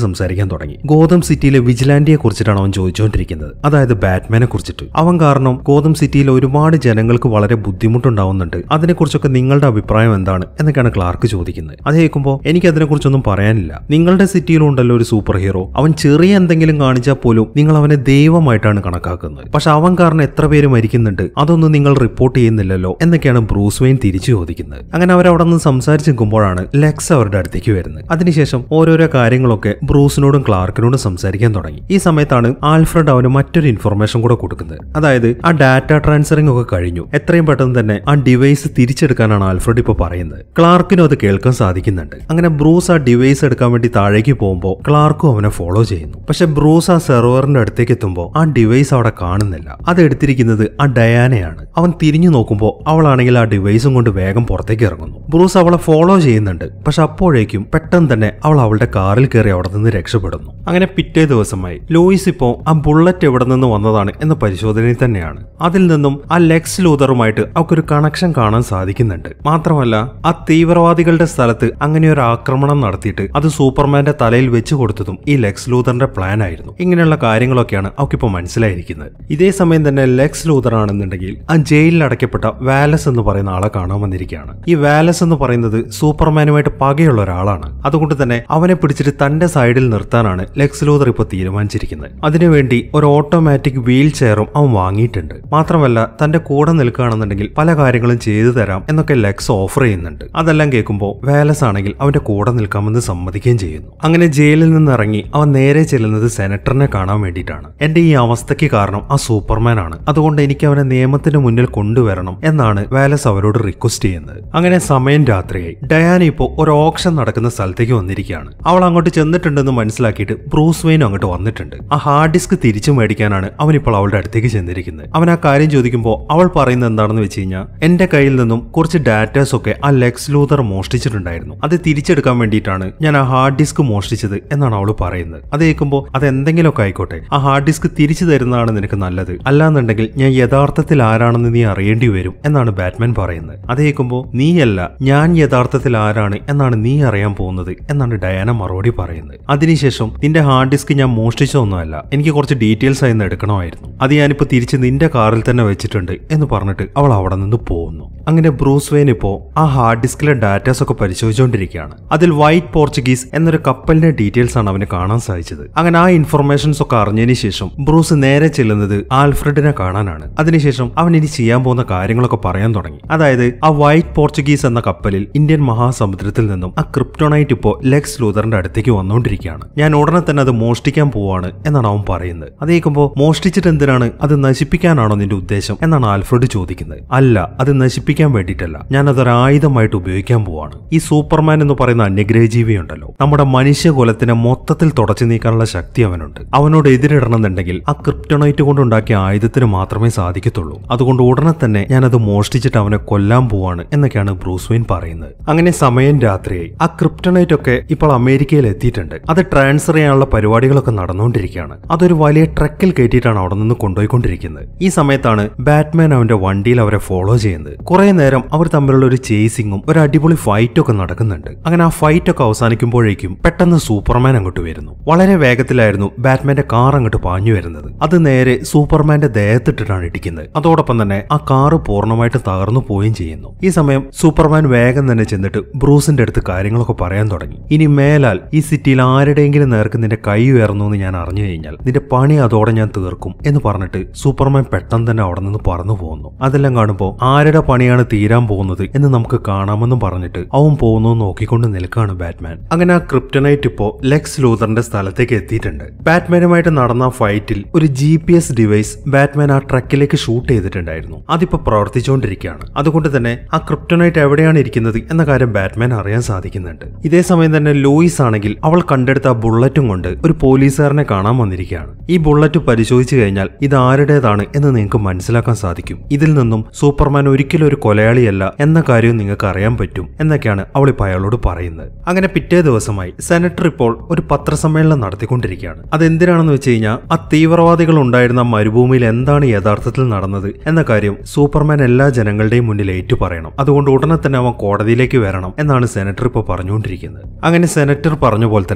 സംസാരിക്കാൻ തുടങ്ങി. ഗോതം സിറ്റിയിലെ വിജിലാൻഡിയെ കുറിച്ചിട്ടാണ് അവൻ ചോദിച്ചുകൊണ്ടിരിക്കുന്നത്, അതായത് ബാറ്റ്മാനെ കുറിച്ചിട്ട്. അവൻ കാരണം ഗോതം സിറ്റിയിൽ ഒരുപാട് ജനങ്ങൾക്ക് വളരെ ബുദ്ധിമുട്ടുണ്ടാവുന്നുണ്ട്, അതിനെക്കുറിച്ചൊക്കെ നിങ്ങളുടെ അഭിപ്രായം എന്താണ് എന്നൊക്കെയാണ് ക്ലാർക്ക് ചോദിക്കുന്നത്. അത് കേൾക്കുമ്പോൾ എനിക്ക് അതിനെക്കുറിച്ചൊന്നും പറയാനില്ല. നിങ്ങളുടെ സിറ്റിയിലുണ്ടല്ലോ ഒരു സൂപ്പർ ഹീറോ, അവൻ ചെറിയ എന്തെങ്കിലും കാണിച്ചാൽ പോലും നിങ്ങൾ അവനെ ദൈവമായിട്ടാണ് കണക്കാക്കുന്നത്. പക്ഷെ അവൻ കാരണം എത്ര പേര് മരിക്കുന്നുണ്ട്, അതൊന്നും നിങ്ങൾ റിപ്പോർട്ട് ചെയ്യുന്നില്ലല്ലോ എന്നൊക്കെയാണ് ബ്രൂസ് വെയിൻ തിരിച്ചു ചോദിക്കുന്നത്. അങ്ങനെ അവരവിടെ നിന്ന് സംസാരിച്ച് നിൽക്കുമ്പോഴാണ് ലെക്സ് അവരുടെ അടുത്തേക്ക് വരുന്നത്. അതിനുശേഷം ഓരോരോ കാര്യങ്ങളൊക്കെ ബ്രൂസിനോടും ക്ലാർക്കിനോടും സംസാരിക്കാൻ തുടങ്ങി. ഈ സമയത്താണ് ആൽഫ്രഡ് അവന് മറ്റൊരു ഇൻഫർമേഷൻ കൂടെ കൊടുക്കുന്നത്. അതായത് ആ ഡാറ്റ ട്രാൻസ്ഫറിംഗ് ഒക്കെ കഴിഞ്ഞു, എത്രയും പെട്ടെന്ന് തന്നെ ആ ഡിവൈസ് തിരിച്ചെടുക്കാനാണ് ആൽഫ്രഡ് ഇപ്പൊ പറയുന്നത്. ക്ലാർക്കിനും അത് കേൾക്കാൻ സാധിക്കുന്നുണ്ട്. അങ്ങനെ ബ്രൂസ് ആ ഡിവൈസ് എടുക്കാൻ വേണ്ടി താഴേക്ക് പോകുമ്പോൾ ക്ലാർക്കും അവനെ ഫോളോ ചെയ്യുന്നു. പക്ഷെ ബ്രൂസ് ആ സെർവറിന്റെ അടുത്തേക്ക് എത്തുമ്പോൾ ആ ഡിവൈസ് അവിടെ കാണുന്നില്ല. അത് എടുത്തിരിക്കുന്നത് ആ ഡയാനയാണ്. അവൻ തിരിഞ്ഞു നോക്കുമ്പോൾ അവളാണെങ്കിൽ ആ ഡിവൈസും കൊണ്ട് വേഗം പുറത്തേക്ക് ഇറങ്ങുന്നു. ബ്രൂസ് അവളെ ഫോളോ ചെയ്യുന്നുണ്ട്. പക്ഷെ അപ്പോഴേക്കും പെട്ടെന്ന് തന്നെ അവൾ അവളുടെ കാറിൽ കയറി അവിടെ നിന്ന് രക്ഷപ്പെടുന്നു. അങ്ങനെ പിറ്റേ ദിവസമായി ലൂയിസ് ഇപ്പോ ആ ബുള്ളറ്റ് എവിടെ നിന്ന് വന്നതാണ് എന്ന പരിശോധനയിൽ തന്നെയാണ്. അതിൽ നിന്നും ആ ലെക്സ് ലൂതറുമായിട്ട് അവൾക്കൊരു കണക്ഷൻ കാണാൻ സാധിക്കുന്നുണ്ട്. മാത്രമല്ല ആ തീവ്രവാദികളുടെ സ്ഥലത്ത് അങ്ങനെ ഒരു ആക്രമണം നടത്തിയിട്ട് അത് സൂപ്പർമാന്റെ തലയിൽ വെച്ചു കൊടുത്തതും ഈ ലെക്സ് ലൂതറിന്റെ പ്ലാൻ ആയിരുന്നു. ഇങ്ങനെയുള്ള കാര്യങ്ങളൊക്കെയാണ് അവൾക്കിപ്പോ മനസ്സിലായിരിക്കുന്നത്. ഇതേ സമയം തന്നെ ലെക്സ് ലൂതർ ആണെന്നുണ്ടെങ്കിൽ ആ ജയിലിൽ അടയ്ക്കപ്പെട്ട വാലസ് എന്ന് പറയുന്ന ആളെ കാണാൻ വന്നിരിക്കുകയാണ്. ഈ വാലസ് എന്ന് പറയുന്നത് സൂപ്പർമാനുമായിട്ട് പകയുള്ള ഒരാളാണ്. അതുകൊണ്ട് തന്നെ അവനെ പിടിച്ചിട്ട് തന്റെ സൈഡിൽ നിർത്താനാണ് ലെക്സ് ലൂതർ ഇപ്പോൾ തീരുമാനിച്ചിരിക്കുന്നത്. അതിനുവേണ്ടി ഒരു ഓട്ടോമാറ്റിക് വീൽ ചെയറും അവൻ വാങ്ങിയിട്ടുണ്ട്. മാത്രമല്ല തന്റെ കൂടെ നിൽക്കുകയാണെന്നുണ്ടെങ്കിൽ പല കാര്യങ്ങളും ചെയ്തു തരാം എന്നൊക്കെ ലെക്സ് ഓഫർ ചെയ്യുന്നുണ്ട്. അതെല്ലാം കേൾക്കുമ്പോൾ വാലസ് ആണെങ്കിൽ അവന്റെ കൂടെ നിൽക്കാമെന്ന് സമ്മതിക്കുകയും ചെയ്യുന്നു. അങ്ങനെ ജയിലിൽ നിന്ന് ഇറങ്ങി അവൻ നേരെ ചെല്ലുന്നത് സെനറ്ററിനെ കാണാൻ വേണ്ടിയിട്ടാണ്. എന്റെ ഈ അവസ്ഥയ്ക്ക് കാരണം ആ സൂപ്പർമാൻ ആണ്, അതുകൊണ്ട് എനിക്ക് അവനെ നിയമത്തിന് മുന്നിൽ കൊണ്ടുവരണം എന്നാണ് വാലസ് അവരോട് റിക്വസ്റ്റ് ചെയ്യുന്നത്. അങ്ങനെ സമയം രാത്രിയായി. ഡയാന ഇപ്പോ ഒരു ഓപ്ഷൻ നടക്കുന്ന സ്ഥലത്തേക്ക് വന്നിരിക്കുകയാണ്. അവൾ അങ്ങോട്ട് ചെന്നിട്ടുണ്ടെന്ന് മനസ്സിലാക്കിയിട്ട് ബ്രൂസ് വെയിൻ അങ്ങോട്ട് വന്നിട്ടുണ്ട്. ആ ഹാർഡ് ഡിസ്ക് തിരിച്ചു മേടിക്കാനാണ് അവൻ ഇപ്പോൾ അവളുടെ അടുത്തേക്ക് ചെന്നിരിക്കുന്നത്. അവൻ ആ കാര്യം ചോദിക്കുമ്പോൾ അവൾ പറയുന്നത് എന്താണെന്ന് വെച്ച് കഴിഞ്ഞാൽ, എന്റെ കയ്യിൽ നിന്നും കുറച്ച് ഡാറ്റാസ് ഒക്കെ ആ ലെക്സ് ലൂതർ മോഷ്ടിച്ചിട്ടുണ്ടായിരുന്നു, അത് തിരിച്ചെടുക്കാൻ വേണ്ടിയിട്ടാണ് ഞാൻ ആ ഹാർഡ് ഡിസ്ക് മോഷ്ടിച്ചത് എന്നാണ് അവൾ പറയുന്നത്. അത് കേൾക്കുമ്പോൾ അത് എന്തെങ്കിലുമൊക്കെ ആയിക്കോട്ടെ, ആ ഹാർഡ് ഡിസ്ക് തിരിച്ചു തരുന്നതാണ് നിനക്ക് നല്ലത്, അല്ലാന്നുണ്ടെങ്കിൽ ഞാൻ യഥാർത്ഥത്തിൽ ആരാണെന്ന് നീ അറിയേണ്ടി വരും എന്നാണ് ബാറ്റ്മാൻ പറയുന്നത്. അത് കേൾക്കുമ്പോൾ നീയല്ല, ഞാൻ യഥാർത്ഥത്തിൽ ആരാണ് എന്നാണ് നീ അറിയാൻ പോകുന്നത് എന്നാണ് ഡയാന മറുപടി പറയുന്നത്. അതിനുശേഷം നിന്റെ ഹാർഡ് ഡിസ്ക് ഞാൻ മോഷ്ടിച്ചൊന്നുമല്ല, എനിക്ക് കുറച്ച് ഡീറ്റെയിൽസ് ആയി എടുക്കണമായിരുന്നു, അത് ഞാനിപ്പോ തിരിച്ച് നിന്റെ കാറിൽ തന്നെ വെച്ചിട്ടുണ്ട് എന്ന് പറഞ്ഞിട്ട് അവൾ അവിടെ നിന്ന് പോകുന്നു. അങ്ങനെ ബ്രൂസ് വെയിൻ ഇപ്പോ ആ ഹാർഡ് ഡിസ്കിലെ ഡാറ്റാസ് ഒക്കെ പരിശോധിച്ചുകൊണ്ടിരിക്കുകയാണ്. അതിൽ വൈറ്റ് പോർച്ചുഗീസ് എന്നൊരു കപ്പലിന്റെ ഡീറ്റെയിൽസ് ആണ് അവന് കാണാൻ സാധിച്ചത്. അങ്ങനെ ആ ഇൻഫർമേഷൻസ് ഒക്കെ അറിഞ്ഞതിന് ശേഷം ബ്രൂസ് നേരെ ചെല്ലുന്നത് ആൽഫ്രഡിനെ കാണാനാണ്. അതിനുശേഷം അവൻ ഇനി ചെയ്യാൻ പോകുന്ന കാര്യങ്ങളൊക്കെ പറയാൻ തുടങ്ങി. അതായത് ആ വൈറ്റ് പോർച്ചുഗീസ് എന്ന കപ്പലിൽ ഇന്ത്യൻ മഹാസമുദ്രത്തിൽ നിന്നും ആ ക്രിപ്റ്റോണൈറ്റ് ഇപ്പോ ലെക്സ് ലൂതറിന്റെ അടുത്തേക്ക് വന്നുകൊണ്ടിരിക്കുകയാണ്. ഞാൻ ഉടനെ തന്നെ അത് മോഷ്ടിക്കാൻ പോവാണ് എന്നാണ് അവൻ പറയുന്നത്. അത് കേൾക്കുമ്പോൾ മോഷ്ടിച്ചിട്ട് എന്തിനാണ്, അത് നശിപ്പിക്കാനാണോ നിന്റെ ഉദ്ദേശം എന്നാണ് ആൽഫ്രഡ് ചോദിക്കുന്നത്. അല്ല, അത് നശിപ്പിക്കാൻ വേണ്ടിയിട്ടല്ല, ഞാൻ അതൊരു ആയുധമായിട്ട് ഉപയോഗിക്കാൻ പോവാണ്. ഈ സൂപ്പർമാൻ എന്ന് പറയുന്ന അന്യഗ്രഹജീവി ഉണ്ടല്ലോ, നമ്മുടെ മനുഷ്യകുലത്തിനെ മൊത്തത്തിൽ തുടച്ചു നീക്കാനുള്ള ശക്തി അവനുണ്ട്. അവനോട് എതിരിടണമെന്നുണ്ടെങ്കിൽ ആ ക്രിപ്റ്റോണൈറ്റ് കൊണ്ടുണ്ടാക്കിയ ആയുധത്തിന് മാത്രമേ സാധിക്കത്തുള്ളൂ. അതുകൊണ്ട് ഉടനെ തന്നെ ഞാൻ അത് മോഷ്ടിച്ചിട്ട് അവനെ കൊല്ലാൻ പോവാണ് എന്നൊക്കെയാണ് ബ്രൂസ് വെയിൻ പറയുന്നത്. അങ്ങനെ സമയം രാത്രിയായി. ആ ക്രിപ്റ്റോണൈറ്റ് ഒക്കെ ഇപ്പോൾ അമേരിക്കയിൽ എത്തിയിട്ടുണ്ട്. അത് ട്രാൻസ്ഫർ ചെയ്യാനുള്ള പരിപാടികളൊക്കെ നടന്നുകൊണ്ടിരിക്കുകയാണ്. അതൊരു വലിയ ട്രക്കിൽ കയറ്റിയിട്ടാണ് അവിടെ നിന്ന് കൊണ്ടുപോയിക്കൊണ്ടിരിക്കുന്നത്. ഈ സമയത്താണ് ബാറ്റ്മാൻ അവന്റെ വണ്ടിയിൽ അവരെ ഫോളോ ചെയ്യുന്നത്. കുറെ നേരം അവർ തമ്മിലുള്ള ഒരു ചേസിങ്ങും ഒരു അടിപൊളി ഫൈറ്റും ഒക്കെ നടക്കുന്നുണ്ട്. അങ്ങനെ ആ ഫൈറ്റ് ഒക്കെ അവസാനിക്കുമ്പോഴേക്കും പെട്ടെന്ന് സൂപ്പർമാൻ അങ്ങോട്ട് വരുന്നു. വളരെ വേഗത്തിലായിരുന്നു ബാറ്റ്മാന്റെ കാർ അങ്ങോട്ട് പാഞ്ഞു വരുന്നത്. അത് നേരെ സൂപ്പർമാന്റെ ദേഹത്തിട്ടിട്ടാണ് ഇടിക്കുന്നത്. അതോടൊപ്പം തന്നെ ആ കാറ് പൂർണ്ണമായിട്ട് തകർന്നു പോവുകയും ചെയ്യുന്നു. ഈ സമയം സൂപ്പർമാൻ വേഗം തന്നെ ചെന്നിട്ട് ബ്രൂസിന്റെ അടുത്ത് കാര്യങ്ങളൊക്കെ പറയാൻ തുടങ്ങി. ഇനി മേലാൽ ഈ സിറ്റിയിൽ ആരുടെയെങ്കിലും നേർക്ക് നിന്റെ കൈ ഉയർന്നു എന്ന് ഞാൻ അറിഞ്ഞു കഴിഞ്ഞാൽ നിന്റെ പണി അതോടെ ഞാൻ തീർക്കും എന്ന് പറഞ്ഞിട്ട് സൂപ്പർമാൻ പെട്ടെന്ന് തന്നെ അവിടെ നിന്ന് പറന്നു പോകുന്നു. അതെല്ലാം കാണുമ്പോൾ ആരുടെ പണിയാണ് തീരാൻ പോകുന്നത് എന്ന് നമുക്ക് കാണാമെന്നും പറഞ്ഞിട്ട് അവൻ പോകുന്നു നോക്കിക്കൊണ്ട് നിൽക്കുകയാണ് ബാറ്റ്മാൻ. അങ്ങനെ ആ ക്രിപ്റ്റോണൈറ്റ് ഇപ്പോ ലെക്സ് ലൂതറിന്റെ സ്ഥലത്തേക്ക് എത്തിയിട്ടുണ്ട്. ബാറ്റ്മാനുമായിട്ട് നടന്ന ഫൈറ്റിൽ ഒരു G P S device Batman ആ ട്രക്കിലേക്ക് ഷൂട്ട് ചെയ്തിട്ടുണ്ടായിരുന്നു. അതിപ്പോ പ്രവർത്തിച്ചുകൊണ്ടിരിക്കുകയാണ്. അതുകൊണ്ട് തന്നെ ആ ക്രിപ്റ്റോണൈറ്റ് എവിടെയാണ് ഇരിക്കുന്നത് എന്ന കാര്യം ബാറ്റ്മാൻ അറിയാൻ സാധിക്കുന്നുണ്ട്. ഇതേ സമയം തന്നെ ലൂയിസ് ആണെങ്കിൽ അവൾ കണ്ടെടുത്ത ആ ബുള്ളറ്റും കൊണ്ട് ഒരു പോലീസുകാരനെ കാണാൻ വന്നിരിക്കുകയാണ്. ഈ ബുള്ളറ്റ് പരിശോധിച്ചു കഴിഞ്ഞാൽ ഇത് ആരുടേതാണ് എന്ന് നിങ്ങൾക്ക് മനസ്സിലാക്കാൻ സാധിക്കും. ഇതിൽ നിന്നും സൂപ്പർമാൻ ഒരിക്കലും ഒരു കൊലയാളിയല്ല എന്ന കാര്യവും നിങ്ങൾക്ക് അറിയാൻ പറ്റും എന്നൊക്കെയാണ് അവൾ ഇപ്പോൾ അയാളോട് പറയുന്നത്. അങ്ങനെ പിറ്റേ ദിവസമായി സെനറ്റർ ഇപ്പോൾ ഒരു പത്രസമ്മേളനം നടത്തിക്കൊണ്ടിരിക്കുകയാണ്. അതെന്തിനാണെന്ന് വെച്ച് കഴിഞ്ഞാൽ ആ തീവ്രവാദികൾ ഉണ്ടായിരുന്ന മരുഭൂമിയിൽ എന്താണ് യഥാർത്ഥത്തിൽ നടന്നത് എന്ന കാര്യം സൂപ്പർമാൻ എല്ലാ ജനങ്ങളുടെയും മുന്നിൽ ഏറ്റു പറയണം. അതുകൊണ്ട് ഉടനെ തന്നെ അവൻ കോടതിയിലേക്ക് വരണം എന്നാണ് സെനറ്റർ ഇപ്പോൾ പറഞ്ഞുകൊണ്ടിരിക്കുന്നത്. അങ്ങനെ സെനറ്റർ പറഞ്ഞ പോലെ തന്നെ സൂപ്പർ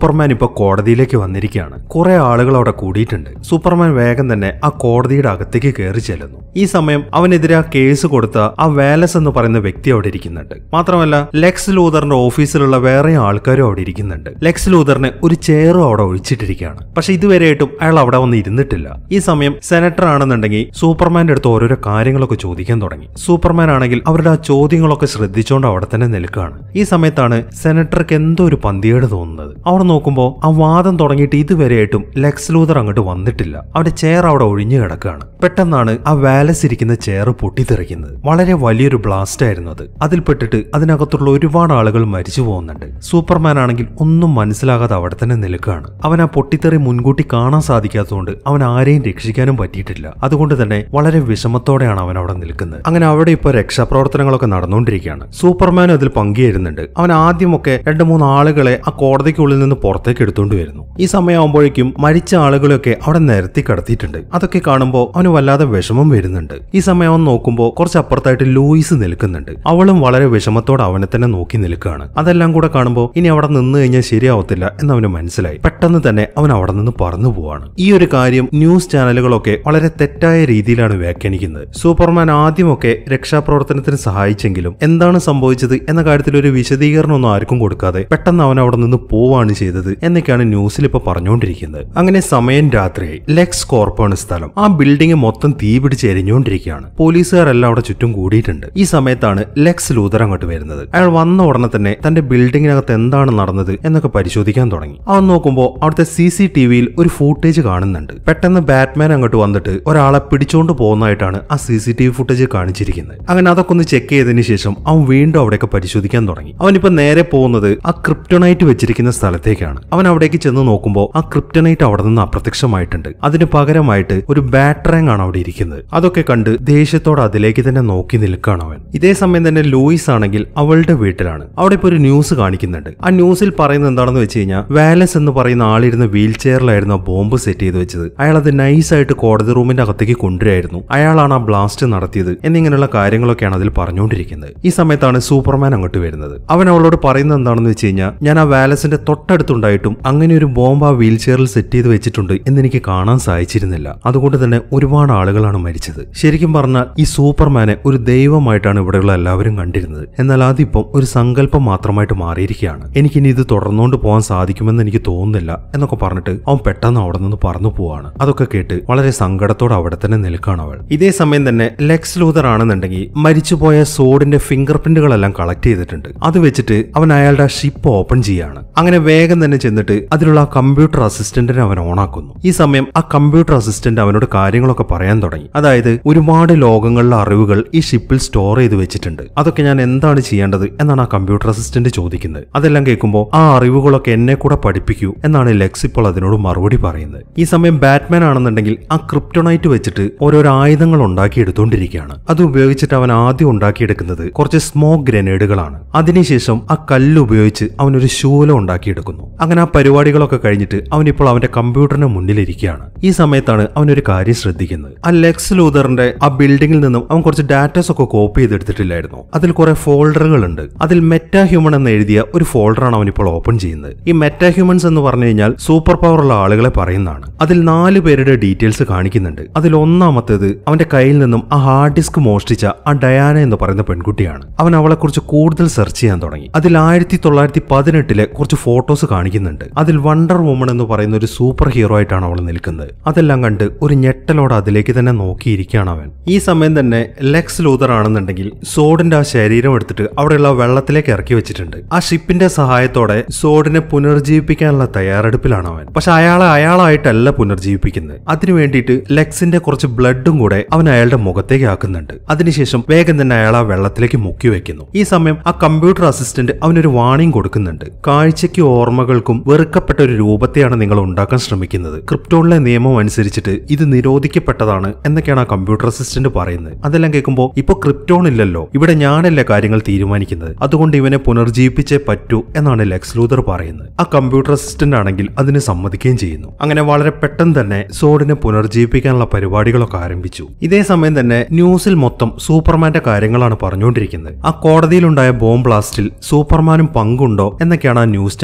സൂപ്പർമാൻ ഇപ്പൊ കോടതിയിലേക്ക് വന്നിരിക്കുകയാണ്. കുറെ ആളുകൾ അവിടെ കൂടിയിട്ടുണ്ട്. സൂപ്പർമാൻ വേഗം തന്നെ ആ കോടതിയുടെ അകത്തേക്ക് കയറി ചെല്ലുന്നു. ഈ സമയം അവനെതിരെ ആ കേസ് കൊടുത്ത ആ വാലസ് എന്ന് പറയുന്ന വ്യക്തി അവിടെ ഇരിക്കുന്നുണ്ട്. മാത്രമല്ല ലെക്സ് ലൂതറിന്റെ ഓഫീസിലുള്ള വേറെ ആൾക്കാരും അവിടെ ഇരിക്കുന്നുണ്ട്. ലെക്സ് ലൂതറിന് ഒരു ചെയറും അവിടെ ഒഴിച്ചിട്ടിരിക്കുകയാണ്. പക്ഷെ ഇതുവരെയായിട്ടും അയാൾ അവിടെ വന്ന് ഇരുന്നിട്ടില്ല. ഈ സമയം സെനറ്റർ ആണെന്നുണ്ടെങ്കിൽ സൂപ്പർമാന്റെ അടുത്ത് ഓരോരോ കാര്യങ്ങളൊക്കെ ചോദിക്കാൻ തുടങ്ങി. സൂപ്പർമാൻ ആണെങ്കിൽ അവരുടെ ആ ചോദ്യങ്ങളൊക്കെ ശ്രദ്ധിച്ചുകൊണ്ട് അവിടെ തന്നെ നിൽക്കുകയാണ്. ഈ സമയത്താണ് സെനറ്റർക്ക് എന്തോ ഒരു പന്തികേട് തോന്നുന്നത്. അവിടെ നോക്കുമ്പോൾ ആ വാദം തുടങ്ങിയിട്ട് ഇതുവരെയായിട്ടും ലെക്സ് ലൂതർ അങ്ങോട്ട് വന്നിട്ടില്ല. അവരുടെ ചെയർ അവിടെ ഒഴിഞ്ഞു കിടക്കുകയാണ്. പെട്ടെന്നാണ് ആ വാലസ് ഇരിക്കുന്ന ചെയർ പൊട്ടിത്തെറിക്കുന്നത്. വളരെ വലിയൊരു ബ്ലാസ്റ്റ് ആയിരുന്നു അത്. അതിൽപ്പെട്ടിട്ട് അതിനകത്തുള്ള ഒരുപാട് ആളുകൾ മരിച്ചു പോകുന്നുണ്ട്. സൂപ്പർമാൻ ആണെങ്കിൽ ഒന്നും മനസ്സിലാകാതെ അവിടെ തന്നെ നിൽക്കുകയാണ്. അവൻ ആ പൊട്ടിത്തെറി മുൻകൂട്ടി കാണാൻ സാധിക്കാത്തതുകൊണ്ട് അവൻ ആരെയും രക്ഷിക്കാനും പറ്റിയിട്ടില്ല. അതുകൊണ്ട് തന്നെ വളരെ വിഷമത്തോടെയാണ് അവൻ അവിടെ നിൽക്കുന്നത്. അങ്ങനെ അവിടെ ഇപ്പൊ രക്ഷാപ്രവർത്തനങ്ങളൊക്കെ നടന്നുകൊണ്ടിരിക്കുകയാണ്. സൂപ്പർമാൻ അതിൽ പങ്കുചേരുന്നുണ്ട്. അവൻ ആദ്യമൊക്കെ രണ്ട് മൂന്ന് ആളുകളെ ആ കോടതിക്കുള്ളിൽ നിന്ന് പുറത്തേക്ക് എടുത്തുകൊണ്ട് വരുന്നു. ഈ സമയമാകുമ്പോഴേക്കും മരിച്ച ആളുകളൊക്കെ അവിടെ നിരത്തി കടത്തിയിട്ടുണ്ട്. അതൊക്കെ കാണുമ്പോൾ അവന് വല്ലാതെ വിഷമം വരുന്നുണ്ട്. ഈ സമയം അവൻ നോക്കുമ്പോൾ കുറച്ച് അപ്പുറത്തായിട്ട് ലൂയിസ് നിൽക്കുന്നുണ്ട്. അവളും വളരെ വിഷമത്തോടെ അവനെ തന്നെ നോക്കി നിൽക്കുകയാണ്. അതെല്ലാം കൂടെ കാണുമ്പോൾ ഇനി അവിടെ നിന്ന് കഴിഞ്ഞാൽ ശരിയാവത്തില്ല എന്നവന് മനസ്സിലായി. പെട്ടെന്ന് തന്നെ അവൻ അവിടെ നിന്ന് പറന്നു പോവാണ്. ഈ ഒരു കാര്യം ന്യൂസ് ചാനലുകളൊക്കെ വളരെ തെറ്റായ രീതിയിലാണ് വ്യാഖ്യാനിക്കുന്നത്. സൂപ്പർമാൻ ആദ്യമൊക്കെ രക്ഷാപ്രവർത്തനത്തിന് സഹായിച്ചെങ്കിലും എന്താണ് സംഭവിച്ചത് എന്ന കാര്യത്തിൽ ഒരു വിശദീകരണം ഒന്നും ആർക്കും കൊടുക്കാതെ പെട്ടെന്ന് അവൻ അവിടെ നിന്ന് പോവാണ് ചെയ്തത് എന്നൊക്കെയാണ് ന്യൂസിൽ ഇപ്പൊ പറഞ്ഞുകൊണ്ടിരിക്കുന്നത്. അങ്ങനെ സമയം രാത്രിയായി. ലെക്സ് കോർപ്പാണ് സ്ഥലം. ആ ബിൽഡിംഗ് മൊത്തം തീ പിടിച്ച് എരിഞ്ഞുകൊണ്ടിരിക്കുകയാണ്. പോലീസുകാരെല്ലാം അവിടെ ചുറ്റും കൂടിയിട്ടുണ്ട്. ഈ സമയത്താണ് ലെക്സ് ലൂതർ അങ്ങോട്ട് വരുന്നത്. അയാൾ വന്ന ഉടനെ തന്നെ തന്റെ ബിൽഡിങ്ങിനകത്ത് എന്താണ് നടന്നത് എന്നൊക്കെ പരിശോധിക്കാൻ തുടങ്ങി. അവൻ നോക്കുമ്പോൾ അവിടുത്തെ സി സി ടി വിയിൽ ഒരു ഫൂട്ടേജ് കാണുന്നുണ്ട്. പെട്ടെന്ന് ബാറ്റ്മാൻ അങ്ങോട്ട് വന്നിട്ട് ഒരാളെ പിടിച്ചോണ്ട് പോകുന്നതായിട്ടാണ് ആ C C T V footage കാണിച്ചിരിക്കുന്നത്. അങ്ങനെ അതൊക്കെ ഒന്ന് ചെക്ക് ചെയ്തതിന് ശേഷം അവൻ വീണ്ടും അവിടെയൊക്കെ പരിശോധിക്കാൻ തുടങ്ങി. അവനിപ്പോ നേരെ പോകുന്നത് ആ ക്രിപ്റ്റോണൈറ്റ് വെച്ചിരിക്കുന്ന സ്ഥലത്തേക്കാണ്. അവൻ അവിടേക്ക് ചെന്ന് നോക്കുമ്പോൾ ആ ക്രിപ്റ്റോണൈറ്റ് അവിടെ നിന്ന് അപ്രത്യക്ഷമായിട്ടുണ്ട്. അതിന് പകരമായിട്ട് ഒരു ബാറ്ററാങ് ആണ് അവിടെ ഇരിക്കുന്നത്. അതൊക്കെ കണ്ട് ദേഷ്യത്തോടെ അതിലേക്ക് തന്നെ നോക്കി നിൽക്കുകയാണ് അവൻ. ഇതേ സമയം തന്നെ ലൂയിസ് ആണെങ്കിൽ അവളുടെ വീട്ടിലാണ്. അവിടെ ഇപ്പൊ ഒരു ന്യൂസ് കാണിക്കുന്നുണ്ട്. ആ ന്യൂസിൽ പറയുന്നത് എന്താണെന്ന് വെച്ച് കഴിഞ്ഞാൽ വാലസ് എന്ന് പറയുന്ന ആളിരുന്ന വീൽ ചെയറിലായിരുന്നു ആ ബോംബ് സെറ്റ് ചെയ്ത് വെച്ചത്. അയാൾ അത് നൈസായിട്ട് കോടതി റൂമിന്റെ അകത്തേക്ക് കൊണ്ടുവരായിരുന്നു. അയാളാണ് ആ ബ്ലാസ്റ്റ് നടത്തിയത് എന്നിങ്ങനെയുള്ള കാര്യങ്ങളൊക്കെയാണ് അതിൽ പറഞ്ഞുകൊണ്ടിരിക്കുന്നത്. ഈ സമയത്താണ് സൂപ്പർമാൻ അങ്ങോട്ട് വരുന്നത്. അവൻ അവളോട് പറയുന്നത് എന്താണെന്ന് വെച്ച് കഴിഞ്ഞാൽ ഞാൻ ആ വാലസിന്റെ തൊട്ടടുത്തുണ്ടായിട്ടും അങ്ങനെ ഒരു ബോംബ് ആ വീൽ ചെയറിൽ സെറ്റ് ചെയ്ത് വെച്ചിട്ടുണ്ട് എന്നെനിക്ക് കാണാൻ സാധിച്ചിരുന്നില്ല. അതുകൊണ്ട് തന്നെ ഒരുപാട് ആളുകളാണ് മരിച്ചത്. ശരിക്കും പറഞ്ഞാൽ ഈ സൂപ്പർമാനെ ഒരു ദൈവമായിട്ടാണ് ഇവിടെയുള്ള എല്ലാവരും കണ്ടിരുന്നത്. എന്നാൽ അതിപ്പം ഒരു സങ്കല്പം മാത്രമായിട്ട് മാറിയിരിക്കുകയാണ്. എനിക്കിനി ഇത് തുടർന്നുകൊണ്ട് പോകാൻ സാധിക്കുമെന്ന് എനിക്ക് തോന്നുന്നില്ല എന്നൊക്കെ പറഞ്ഞിട്ട് അവൻ പെട്ടെന്ന് അവിടെ നിന്ന് പറന്നു പോവാണ്. അതൊക്കെ കേട്ട് വളരെ സങ്കടത്തോടെ അവിടെ തന്നെ നിൽക്കുകയാണ് അവൾ. ഇതേ സമയം തന്നെ ലെക്സ് ലൂതർ ആണെന്നുണ്ടെങ്കിൽ മരിച്ചുപോയ സോഡിന്റെ ഫിംഗർ പ്രിന്റുകളെല്ലാം കളക്ട് ചെയ്തിട്ടുണ്ട്. അത് വെച്ചിട്ട് അവൻ അയാളുടെ ഷിപ്പ് ഓപ്പൺ ചെയ്യാണ്. അങ്ങനെ വേഗം തന്നെ ചെന്നിട്ട് അതിലുള്ള ആ കമ്പ്യൂട്ടർ അസിസ്റ്റന്റിനെ അവൻ ഓണാക്കുന്നു. ഈ സമയം ആ കമ്പ്യൂട്ടർ അസിസ്റ്റന്റ് അവനോട് കാര്യങ്ങളൊക്കെ പറയാൻ തുടങ്ങി. അതായത് ഒരുപാട് ലോകങ്ങളിലെ അറിവുകൾ ഈ ഷിപ്പിൽ സ്റ്റോർ ചെയ്ത് വെച്ചിട്ടുണ്ട്. അതൊക്കെ ഞാൻ എന്താണ് ചെയ്യേണ്ടത് എന്നാണ് ആ കമ്പ്യൂട്ടർ അസിസ്റ്റന്റ് ചോദിക്കുന്നത്. അതെല്ലാം കേൾക്കുമ്പോൾ ആ അറിവുകളൊക്കെ എന്നെ കൂടെ പഠിപ്പിക്കൂ എന്നാണ് ലെക്സ് ഇപ്പോൾ അതിനോട് മറുപടി പറയുന്നത്. ഈ സമയം ബാറ്റ്മാൻ ആണെന്നുണ്ടെങ്കിൽ ആ ക്രിപ്റ്റോണൈറ്റ് വെച്ചിട്ട് ഓരോരോ ആയുധങ്ങൾ ഉണ്ടാക്കി എടുത്തുകൊണ്ടിരിക്കുകയാണ്. അത് ഉപയോഗിച്ചിട്ട് അവൻ ആദ്യം ഉണ്ടാക്കിയെടുക്കുന്നത് കുറച്ച് സ്മോക്ക് ഗ്രനേഡുകളാണ്. അതിനുശേഷം ആ കല്ല് ഉപയോഗിച്ച് അവനൊരു ശൂലം ഉണ്ടാക്കിയെടുക്കുന്നു. അങ്ങനെ ആ പരിപാടികളൊക്കെ കഴിഞ്ഞിട്ട് അവനിപ്പോൾ അവന്റെ കമ്പ്യൂട്ടറിന് മുന്നിലിരിക്കുകയാണ്. ഈ സമയത്താണ് അവനൊരു കാര്യം ശ്രദ്ധിക്കുന്നത്. ആ ലെക്സ് ലൂതറിന്റെ ആ ബിൽഡിംഗിൽ നിന്നും അവൻ കുറച്ച് ഡാറ്റാസ് ഒക്കെ കോപ്പി ചെയ്തെടുത്തിട്ടില്ലായിരുന്നു. അതിൽ കുറെ ഫോൾഡറുകൾ ഉണ്ട്. അതിൽ മെറ്റാ ഹ്യൂമൻ എന്ന് എഴുതിയ ഒരു ഫോൾഡറാണ് അവൻ ഇപ്പോൾ ഓപ്പൺ ചെയ്യുന്നത്. ഈ മെറ്റാ ഹ്യൂമൻസ് എന്ന് പറഞ്ഞു കഴിഞ്ഞാൽ സൂപ്പർ പവർ ഉള്ള ആളുകളെ പറയുന്നതാണ്. അതിൽ നാല് പേരുടെ ഡീറ്റെയിൽസ് കാണിക്കുന്നുണ്ട്. അതിൽ ഒന്നാമത്തേത് അവന്റെ കയ്യിൽ നിന്നും ആ ഹാർഡ് ഡിസ്ക് മോഷ്ടിച്ച ആ ഡയാന എന്ന് പറയുന്ന പെൺകുട്ടിയാണ്. അവൻ അവളെ കുറിച്ച് കൂടുതൽ സെർച്ച് ചെയ്യാൻ തുടങ്ങി. അതിൽ ആയിരത്തി തൊള്ളായിരത്തി പതിനെട്ടിലെ കുറച്ച് ഫോട്ടോസ് കാണിക്കുന്നുണ്ട്. അതിൽ വണ്ടർ വുമൺ എന്ന് പറയുന്ന ഒരു സൂപ്പർ ഹീറോ ആയിട്ടാണ് അവൾ നിൽക്കുന്നത്. അതെല്ലാം കണ്ട് ഒരു ഞെട്ടലോടെ അതിലേക്ക് തന്നെ നോക്കിയിരിക്കുകയാണ് അവൻ. ഈ സമയം തന്നെ ലെക്സ് ലൂതർ ആണെന്നുണ്ടെങ്കിൽ സോഡിന്റെ ആ ശരീരം എടുത്തിട്ട് അവിടെയുള്ള വെള്ളത്തിലേക്ക് ഇറക്കി വെച്ചിട്ടുണ്ട്. ആ ഷിപ്പിന്റെ സഹായത്തോടെ സോഡിനെ പുനർജീവിപ്പിക്കാനുള്ള തയ്യാറെടുപ്പിലാണ് അവൻ. പക്ഷെ അയാളെ അയാളായിട്ടല്ല പുനർജീവിപ്പിക്കുന്നത്. അതിനു വേണ്ടിയിട്ട് ലെക്സിന്റെ കുറച്ച് ബ്ലഡും കൂടെ അവൻ അയാളുടെ മുഖത്തേക്ക് ആക്കുന്നുണ്ട്. അതിനുശേഷം വേഗം തന്നെ അയാൾ ആ വെള്ളത്തിലേക്ക് മുക്കി വെക്കുന്നു. ഈ സമയം ആ കമ്പ്യൂട്ടർ അസിസ്റ്റന്റ് അവനൊരു വാണിംഗ് കൊടുക്കുന്നുണ്ട്. കാഴ്ചയ്ക്ക് ഓർമ്മകൾക്കും വെറുക്കപ്പെട്ട ഒരു രൂപത്തെയാണ് നിങ്ങൾ ഉണ്ടാക്കാൻ ശ്രമിക്കുന്നത്. ക്രിപ്റ്റോണിലെ നിയമം അനുസരിച്ചിട്ട് ഇത് നിരോധിക്കപ്പെട്ടതാണ് എന്നൊക്കെയാണ് ആ കമ്പ്യൂട്ടർ അസിസ്റ്റന്റ് പറയുന്നത്. അതെല്ലാം കേൾക്കുമ്പോൾ ഇപ്പൊ ക്രിപ്റ്റോൺ ഇല്ലല്ലോ, ഇവിടെ ഞാനല്ലേ കാര്യങ്ങൾ തീരുമാനിക്കുന്നത്, അതുകൊണ്ട് ഇവനെ പുനർജീവിപ്പിച്ചേ പറ്റൂ എന്നാണ് ലെക്സ് ലൂതർ പറയുന്നത്. ആ കമ്പ്യൂട്ടർ അസിസ്റ്റന്റ് ആണെങ്കിൽ അതിന് സമ്മതിക്കുകയും ചെയ്യുന്നു. അങ്ങനെ വളരെ പെട്ടെന്ന് തന്നെ സോഡിനെ പുനർജീവിപ്പിക്കാനുള്ള പരിപാടികളൊക്കെ ആരംഭിച്ചു. ഇതേ സമയം തന്നെ ന്യൂസിൽ മൊത്തം സൂപ്പർമാന്റെ കാര്യങ്ങളാണ് പറഞ്ഞുകൊണ്ടിരിക്കുന്നത്. ആ കോടതിയിലുണ്ടായ ബോംബ് ബ്ലാസ്റ്റിൽ സൂപ്പർമാനും പങ്കുണ്ടോ എന്നൊക്കെയാണ് ആ ന്യൂസ് ചാനലിലുള്ള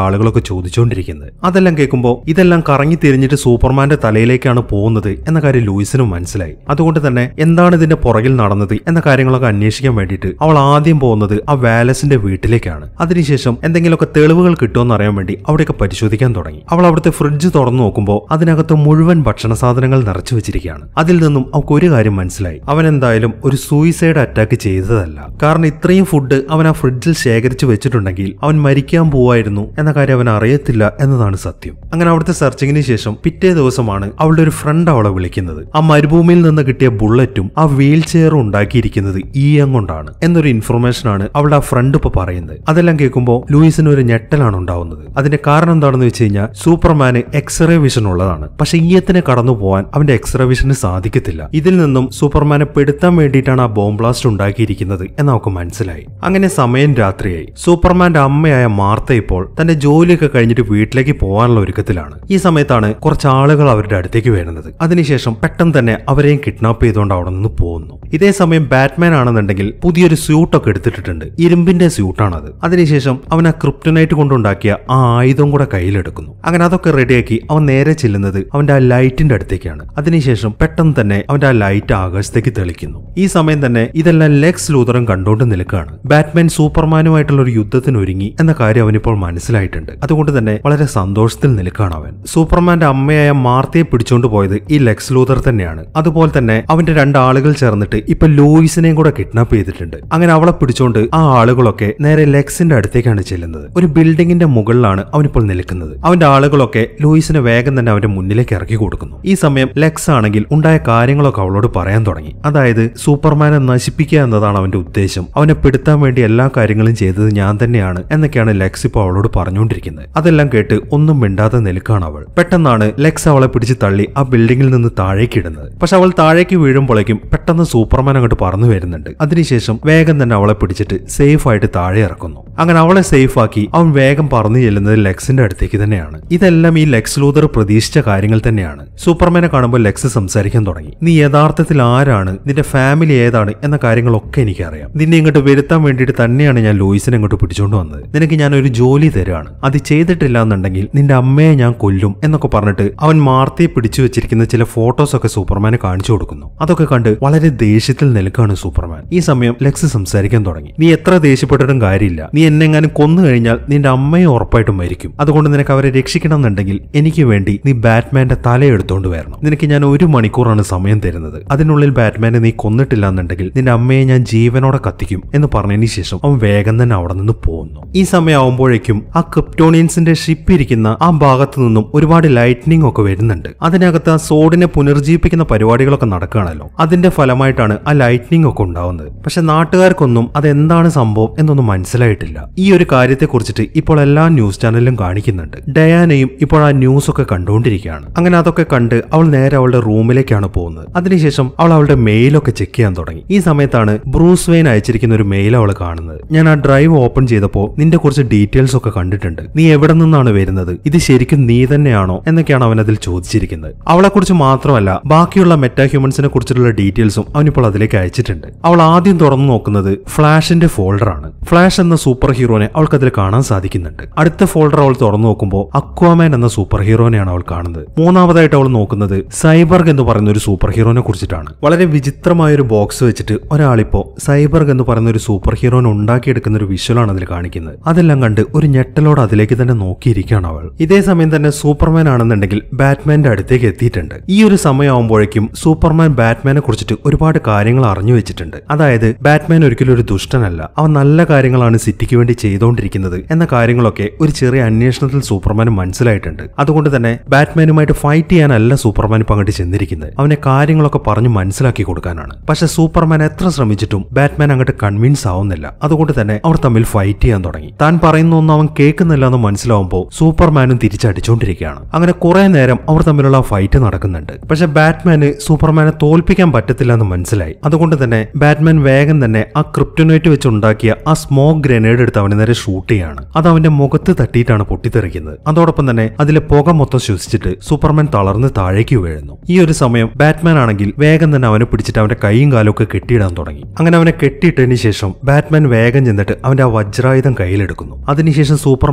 ആളുകളൊക്കെ ചോദിച്ചുകൊണ്ടിരിക്കുന്നത്. അതെല്ലാം കേൾക്കുമ്പോൾ ഇതെല്ലാം കറങ്ങി തിരിഞ്ഞിട്ട് സൂപ്പർമാന്റെ തലയിലേക്കാണ് പോകുന്നത് എന്ന കാര്യം ലൂയിസിനും മനസ്സിലായി. അതുകൊണ്ട് തന്നെ എന്താണ് ഇതിന്റെ പുറകിൽ നടന്നത് എന്ന കാര്യങ്ങളൊക്കെ അന്വേഷിക്കാൻ വേണ്ടിയിട്ട് അവൾ ആദ്യം പോകുന്നത് ആ വാലസിന്റെ വീട്ടിലേക്കാണ്. അതിനുശേഷം എന്തെങ്കിലുമൊക്കെ തെളിവുകൾ കിട്ടുമെന്ന് അറിയാൻ വേണ്ടി അവിടെയൊക്കെ പരിശോധിക്കാൻ തുടങ്ങി. അവൾ അവിടുത്തെ ഫ്രിഡ്ജ് തുറന്നു നോക്കുമ്പോൾ അതിനകത്ത് മുഴുവൻ ഭക്ഷണ സാധനങ്ങൾ നിറച്ചു വെച്ചിരിക്കുകയാണ്. അതിൽ നിന്നും അവൾക്ക് ഒരു കാര്യം മനസ്സിലായി, അവൻ എന്തായാലും ഒരു സൂയിസൈഡ് അറ്റാക്ക് ചെയ്തതല്ല. കാരണം ഇത്രയും ഫുഡ് അവൻ ആ ഫ്രിഡ്ജിൽ ശേഖരിച്ചു വെച്ചിട്ടുണ്ടെങ്കിൽ അവൻ മരിക്കാൻ പോവായിരുന്നു എന്ന കാര്യം അവൻ അറിയത്തില്ല എന്നതാണ് സത്യം. അങ്ങനെ അവിടുത്തെ സെർച്ചിങ്ങിന് ശേഷം പിറ്റേ ദിവസമാണ് അവളുടെ ഒരു ഫ്രണ്ട് അവളെ വിളിക്കുന്നത്. ആ മരുഭൂമിയിൽ നിന്ന് കിട്ടിയ ബുള്ളറ്റും ആ വീൽ ചെയറും ഉണ്ടാക്കിയിരിക്കുന്നത് ഈയം കൊണ്ടാണ് എന്നൊരു ഇൻഫർമേഷൻ ആണ് അവളുടെ ആ ഫ്രണ്ട് ഇപ്പൊ പറയുന്നത്. അതെല്ലാം കേൾക്കുമ്പോൾ ലൂയിസിന് ഒരു ഞെട്ടലാണ് ഉണ്ടാവുന്നത്. അതിന്റെ കാരണം എന്താണെന്ന് വെച്ച് കഴിഞ്ഞാൽ സൂപ്പർമാന് എക്സ്റേ വിഷൻ ഉള്ളതാണ്. പക്ഷെ ഈയത്തിനെ കടന്നു പോകാൻ അവന്റെ എക്സ്റേ വിഷന് സാധിക്കത്തില്ല. ഇതിൽ നിന്നും സൂപ്പർമാനെ പെടുത്താൻ വേണ്ടിയിട്ടാണ് ആ ബോംബ് ബ്ലാസ്റ്റ് ഉണ്ടാക്കിയിരിക്കുന്നത് എന്ന് അവൾക്ക് മനസ്സിലായി. അങ്ങനെ സമയം രാത്രിയായി. സൂപ്പർമാന്റെ അമ്മയായ മാർത്ത ഇപ്പോൾ തന്റെ ജോലിയൊക്കെ കഴിഞ്ഞിട്ട് വീട്ടിലേക്ക് പോകാനുള്ള ഒരുക്കത്തിലാണ്. ഈ സമയത്താണ് കുറച്ച് ആളുകൾ അവരുടെ അടുത്തേക്ക് വരുന്നത്. അതിനുശേഷം പെട്ടെന്ന് തന്നെ അവരെയും കിഡ്നാപ്പ് ചെയ്തുകൊണ്ട് അവിടെ നിന്ന് പോകുന്നു. ഇതേ സമയം ബാറ്റ്മാൻ ആണെന്നുണ്ടെങ്കിൽ പുതിയൊരു സ്യൂട്ടൊക്കെ എടുത്തിട്ടുണ്ട്. ഇരുമ്പിന്റെ സ്യൂട്ടാണത്. അതിനുശേഷം അവൻ ആ ക്രിപ്റ്റനൈറ്റ് കൊണ്ടുണ്ടാക്കിയ ആ ആയുധം കൂടെ കയ്യിലെടുക്കുന്നു. അങ്ങനെ അതൊക്കെ റെഡിയാക്കി അവൻ നേരെ ചെല്ലുന്നത് അവന്റെ ആ ലൈറ്റിന്റെ അടുത്തേക്കാണ്. അതിനുശേഷം പെട്ടെന്ന് തന്നെ അവന്റെ ആ ലൈറ്റ് ആകാശത്തേക്ക് തെളിക്കുന്നു. ഈ സമയം തന്നെ ഇതെല്ലാം ലെക്സ് ലൂതറും കണ്ടുകൊണ്ട് നിൽക്കുകയാണ്. ബാറ്റ്മാൻ സൂപ്പർമാനുമായിട്ടുള്ള ഒരു യുദ്ധത്തിന് ഒരുങ്ങി എന്ന കാര്യം അവനിപ്പോൾ മനസ്സിലായിട്ടുണ്ട്. അതുകൊണ്ട് തന്നെ വളരെ സന്തോഷത്തിൽ നിൽക്കുകയാണ് അവൻ. സൂപ്പർമാന്റെ അമ്മയായ മാർത്തയെ പിടിച്ചുകൊണ്ട് പോയത് ഈ ലെക്സ് ലൂതർ തന്നെയാണ്. അതുപോലെ തന്നെ അവന്റെ രണ്ടാളുകൾ ചേർന്നിട്ട് ഇപ്പൊ ലൂയിസിനെയും കൂടെ കിഡ്നാപ്പ് ചെയ്തിട്ടുണ്ട്. അങ്ങനെ അവളെ പിടിച്ചുകൊണ്ട് ആ ആളുകളൊക്കെ നേരെ ലെക്സിന്റെ അടുത്തേക്കാണ് ചെല്ലുന്നത്. ഒരു ബിൽഡിങ്ങിന്റെ മുകളിലാണ് അവനിപ്പോൾ നിൽക്കുന്നത്. അവന്റെ ആളുകളൊക്കെ ലൂയിസിനെ വേഗം തന്നെ അവന്റെ മുന്നിലേക്ക് ഇറക്കി കൊടുക്കുന്നു. ഈ സമയം ലെക്സ് ആണെങ്കിൽ ഉണ്ടായ കാര്യങ്ങളൊക്കെ അവളോട് പറയാൻ തുടങ്ങി. അതായത് സൂപ്പർമാനെ നശിപ്പിക്കുക എന്നതാണ് അവന്റെ ഉദ്ദേശം. അവനെ പെടുത്താൻ വേണ്ടി എല്ലാ കാര്യങ്ങളും ചെയ്തത് ഞാൻ തന്നെയാണ് എന്നൊക്കെയാണ് ലെക്സ് ഇപ്പോൾ അവളോട് പറഞ്ഞുകൊണ്ടിരിക്കുന്നത്. അതെല്ലാം കേട്ട് ഒന്നും മിണ്ടാതെ നിൽക്കുകയാണ് അവൾ. പെട്ടെന്നാണ് ലെക്സ് അവളെ പിടിച്ച് തള്ളി ആ ബിൽഡിങ്ങിൽ നിന്ന് താഴേക്ക് ഇടുന്നത്. പക്ഷെ അവൾ താഴേക്ക് വീഴുമ്പോഴേക്കും പെട്ടെന്ന് സൂപ്പർമാൻ അങ്ങോട്ട് പറന്നു വരുന്നുണ്ട്. അതിനുശേഷം വേഗം തന്നെ അവളെ പിടിച്ചിട്ട് സേഫ് ആയിട്ട് താഴെ ഇറക്കുന്നു. അങ്ങനെ അവളെ സേഫ് ആക്കി അവൻ വേഗം പറന്നു ചെല്ലുന്നത് ലെക്സിന്റെ അടുത്തേക്ക് തന്നെയാണ്. ഇതെല്ലാം ഈ ലെക്സ് ലൂതർ പ്രതീക്ഷിച്ച കാര്യങ്ങൾ തന്നെയാണ്. സൂപ്പർമാനെ കാണുമ്പോൾ ലെക്സ് സംസാരിക്കാൻ തുടങ്ങി. നീ യഥാർത്ഥത്തിൽ ആരാണ്, നിന്റെ ഫാമിലി ഏതാണ് എന്ന കാര്യങ്ങളൊക്കെ എനിക്കറിയാം. നിന്നെ ഇങ്ങോട്ട് വരുത്താൻ വേണ്ടിയിട്ട് തന്നെയാണ് ഞാൻ ലൂയിസിനെ ഇങ്ങോട്ട് പിടിച്ചുകൊണ്ട് വന്നത്. നിനക്ക് ഞാൻ ഒരു ജോലി തരാണ്, അത് ചെയ്തിട്ടില്ല എന്നുണ്ടെങ്കിൽ നിന്റെ അമ്മയെ ഞാൻ കൊല്ലും എന്നൊക്കെ പറഞ്ഞിട്ട് അവൻ മാർത്തയെ പിടിച്ചു വെച്ചിരിക്കുന്ന ചില ഫോട്ടോസ് ഒക്കെ സൂപ്പർമാനെ കാണിച്ചു കൊടുക്കുന്നു. അതൊക്കെ കണ്ട് വളരെ ദേഷ്യത്തിൽ നിൽക്കുകയാണ് സൂപ്പർമാൻ. ഈ സമയം ലെക്സ് സംസാരിക്കാൻ തുടങ്ങി. നീ എത്ര ദേഷ്യപ്പെട്ടിട്ടും കാര്യമില്ല. നീ എന്നെങ്ങാനും കൊന്നു കഴിഞ്ഞാൽ നിന്റെ അമ്മയെ ഉറപ്പായിട്ടും മരിക്കും. അതുകൊണ്ട് നിനക്ക് അവരെ രക്ഷിക്കണം എന്നുണ്ടെങ്കിൽ എനിക്ക് വേണ്ടി നീ ബാറ്റ്മാന്റെ തലയെടുത്തോണ്ട് വരണം. നിനക്ക് ഞാൻ ഒരു മണിക്കൂറാണ് സമയം തരുന്നത്. അതിനുള്ളിൽ ബാറ്റ്മാനെ നീ കൊന്നിട്ടില്ല എന്നുണ്ടെങ്കിൽ നിന്റെ അമ്മയെ ഞാൻ ജീവനോടെ കത്തിക്കും എന്ന് പറഞ്ഞതിന് ശേഷം അവൻ വേഗം തന്നെ അവിടെ നിന്ന് പോകുന്നു. ഈ സമയം ആവുമ്പോഴേക്കും ആ ക്രിപ്റ്റോണിയൻസിന്റെ ഷിപ്പ് ഇരിക്കുന്ന ആ ഭാഗത്തു നിന്നും ഒരുപാട് ലൈറ്റ്നിങ് ഒക്കെ വരുന്നുണ്ട്. അതിനകത്ത് ആ സോഡിനെ പുനർജീവിപ്പിക്കുന്ന പരിപാടികളൊക്കെ നടക്കുകയാണല്ലോ. അതിന്റെ ഫലമായിട്ടാണ് ആ ലൈറ്റ്നിങ് ഒക്കെ ഉണ്ടാവുന്നത്. പക്ഷെ നാട്ടുകാർക്കൊന്നും അതെന്താണ് സംഭവം എന്നൊന്നും മനസ്സിലായിട്ടില്ല. ഈ ഒരു കാര്യത്തെ കുറിച്ചിട്ട് ഇപ്പോൾ എല്ലാ ന്യൂസ് ചാനലിലും കാണിക്കുന്നുണ്ട്. ഡയാനയും ഇപ്പോൾ ആ ന്യൂസ് ഒക്കെ കണ്ടുകൊണ്ടിരിക്കുകയാണ്. അങ്ങനെ അതൊക്കെ കണ്ട് അവൾ നേരെ അവളുടെ റൂമിലേക്കാണ് പോകുന്നത്. അതിനുശേഷം അവൾ അവളുടെ മെയിലൊക്കെ ചെക്ക് ചെയ്യാൻ തുടങ്ങി. ഈ സമയത്താണ് ബ്രൂസ് വെയിൻ അയച്ചിരിക്കുന്ന ഒരു മെയിൽ അവൾ കാണുന്നത്. ഞാൻ ആ ഡ്രൈവ് ഓപ്പൺ ചെയ്തപ്പോൾ നിന്റെ കുറച്ച് ഡീറ്റെയിൽസ് ഒക്കെ കണ്ടിട്ടുണ്ട്. നീ എവിടെ നിന്നാണ് വരുന്നത്, ഇത് ശരിക്കും നീ തന്നെയാണോ എന്നൊക്കെയാണ് അവൻ അതിൽ ചോദിച്ചിരിക്കുന്നത്. അവളെ കുറിച്ച് മാത്രമല്ല ബാക്കിയുള്ള മെറ്റാ ഹ്യൂമൻസിനെ കുറിച്ചിട്ടുള്ള ഡീറ്റെയിൽസും അവനിപ്പോൾ അതിലേക്ക് അയച്ചിട്ടുണ്ട്. അവൾ ആദ്യം തുറന്നു നോക്കുന്നത് ഫ്ലാഷിന്റെ ഫോൾഡർ ആണ്. ഫ്ലാഷ് എന്ന സൂപ്പർ ഹീറോനെ അവൾക്ക് അതിൽ കാണാൻ സാധിക്കുന്നുണ്ട്. അടുത്ത ഫോൾഡർ അവൾ തുറന്നു നോക്കുമ്പോൾ അക്വാമാൻ എന്ന സൂപ്പർ ഹീറോനെയാണ് അവൾ കാണുന്നത്. മൂന്നാമതായിട്ട് അവൾ നോക്കുന്നത് സൈബർഗ് എന്ന് പറയുന്ന ഒരു സൂപ്പർ ഹീറോനെ കുറിച്ചിട്ടാണ്. വളരെ വിചിത്രമായ ഒരു ബോക്സ് വെച്ചിട്ട് ഒരാളിപ്പോ സൈബർഗ് എന്ന് പറയുന്ന ഒരു സൂപ്പർ ഹീറോനെ ഉണ്ടാക്കിയെടുക്കുന്ന ഒരു വിഷ്വലാണ് അതിൽ കാണിക്കുന്നത്. അതെല്ലാം കണ്ട് ഒരു ഞെട്ടലോട് അതിലേക്ക് തന്നെ നോക്കിയിരിക്കുകയാണ് അവൾ. ഇതേ സമയം തന്നെ സൂപ്പർമാൻ ആണെന്നുണ്ടെങ്കിൽ ബാറ്റ്മാന്റെ അടുത്തേക്ക് എത്തിയിട്ടുണ്ട്. ഈ ഒരു സമയമാകുമ്പോഴേക്കും സൂപ്പർമാൻ ബാറ്റ്മാനെ കുറിച്ചിട്ട് ഒരുപാട് കാര്യങ്ങൾ അറിഞ്ഞു വെച്ചിട്ടുണ്ട്. അതായത് ബാറ്റ്മാൻ ഒരിക്കലും ഒരു ദുഷ്ടനല്ല, അവൻ നല്ല കാര്യങ്ങളാണ് സിറ്റിക്ക് വേണ്ടി ചെയ്തുകൊണ്ടിരിക്കുന്നത് എന്ന കാര്യങ്ങളൊക്കെ ഒരു ചെറിയ അന്വേഷണത്തിൽ സൂപ്പർമാന് മനസ്സിലായിട്ടുണ്ട്. അതുകൊണ്ട് തന്നെ ബാറ്റ്മാനുമായിട്ട് ഫൈറ്റ് ചെയ്യാനല്ല സൂപ്പർമാൻ ഇപ്പൊ അങ്ങോട്ട് ചെന്നിരിക്കുന്നത്, അവനെ കാര്യങ്ങളൊക്കെ പറഞ്ഞു മനസ്സിലാക്കി കൊടുക്കാനാണ്. പക്ഷെ സൂപ്പർമാൻ എത്ര ശ്രമിച്ചിട്ടും ബാറ്റ്മാൻ അങ്ങോട്ട് കൺവിൻസ് ആവുന്നില്ല. അതുകൊണ്ട് തന്നെ അവർ തമ്മിൽ ഫൈറ്റ് ചെയ്യാൻ തുടങ്ങി. താൻ പറയുന്നൊന്നും അവൻ കേൾക്കുന്നില്ല എന്ന് മനസ്സിലാവുമ്പോൾ സൂപ്പർമാനും തിരിച്ചടിച്ചുകൊണ്ടിരിക്കുകയാണ്. അങ്ങനെ കുറെ നേരം അവർ തമ്മിലുള്ള ഫൈറ്റ് നടക്കുന്നുണ്ട്. പക്ഷെ ബാറ്റ്മാന് സൂപ്പർമാനെ തോൽപ്പിക്കാൻ പറ്റത്തില്ല എന്ന് മനസ്സിലായി. അതുകൊണ്ട് തന്നെ ബാറ്റ്മാൻ വേഗം തന്നെ ആ ക്രിപ്റ്റോനൈറ്റ് വെച്ച് ഉണ്ടാക്കിയ ആ സ്മോക്ക് ഗ്രനേഡ് എടുത്ത് അവന് നേരെ ഷൂട്ട് ചെയ്യാണ്. അത് അവന്റെ മുഖത്ത് തട്ടിയിട്ടാണ് പൊട്ടിത്തെറിക്കുന്നത്. അതോടൊപ്പം തന്നെ അതിലെ പുക മൊത്തം ശ്വസിച്ചിട്ട് സൂപ്പർമാൻ തളർന്ന് താഴേക്ക് വീഴുന്നു. ഈ ഒരു സമയം ബാറ്റ്മാൻ ആണെങ്കിൽ വേഗം തന്നെ അവനെ പിടിച്ചിട്ട് അവന്റെ കൈയും കാലും ഒക്കെ കെട്ടിയിടാൻ തുടങ്ങി. അങ്ങനെ അവനെ കെട്ടിയിട്ടതിന് ശേഷം ബാറ്റ്മാൻ വേഗം ചെന്നിട്ട് അവന്റെ ആ വജ്രായുധം കയ്യിലെടുക്കുന്നു. അതിനുശേഷം സൂപ്പർമാൻ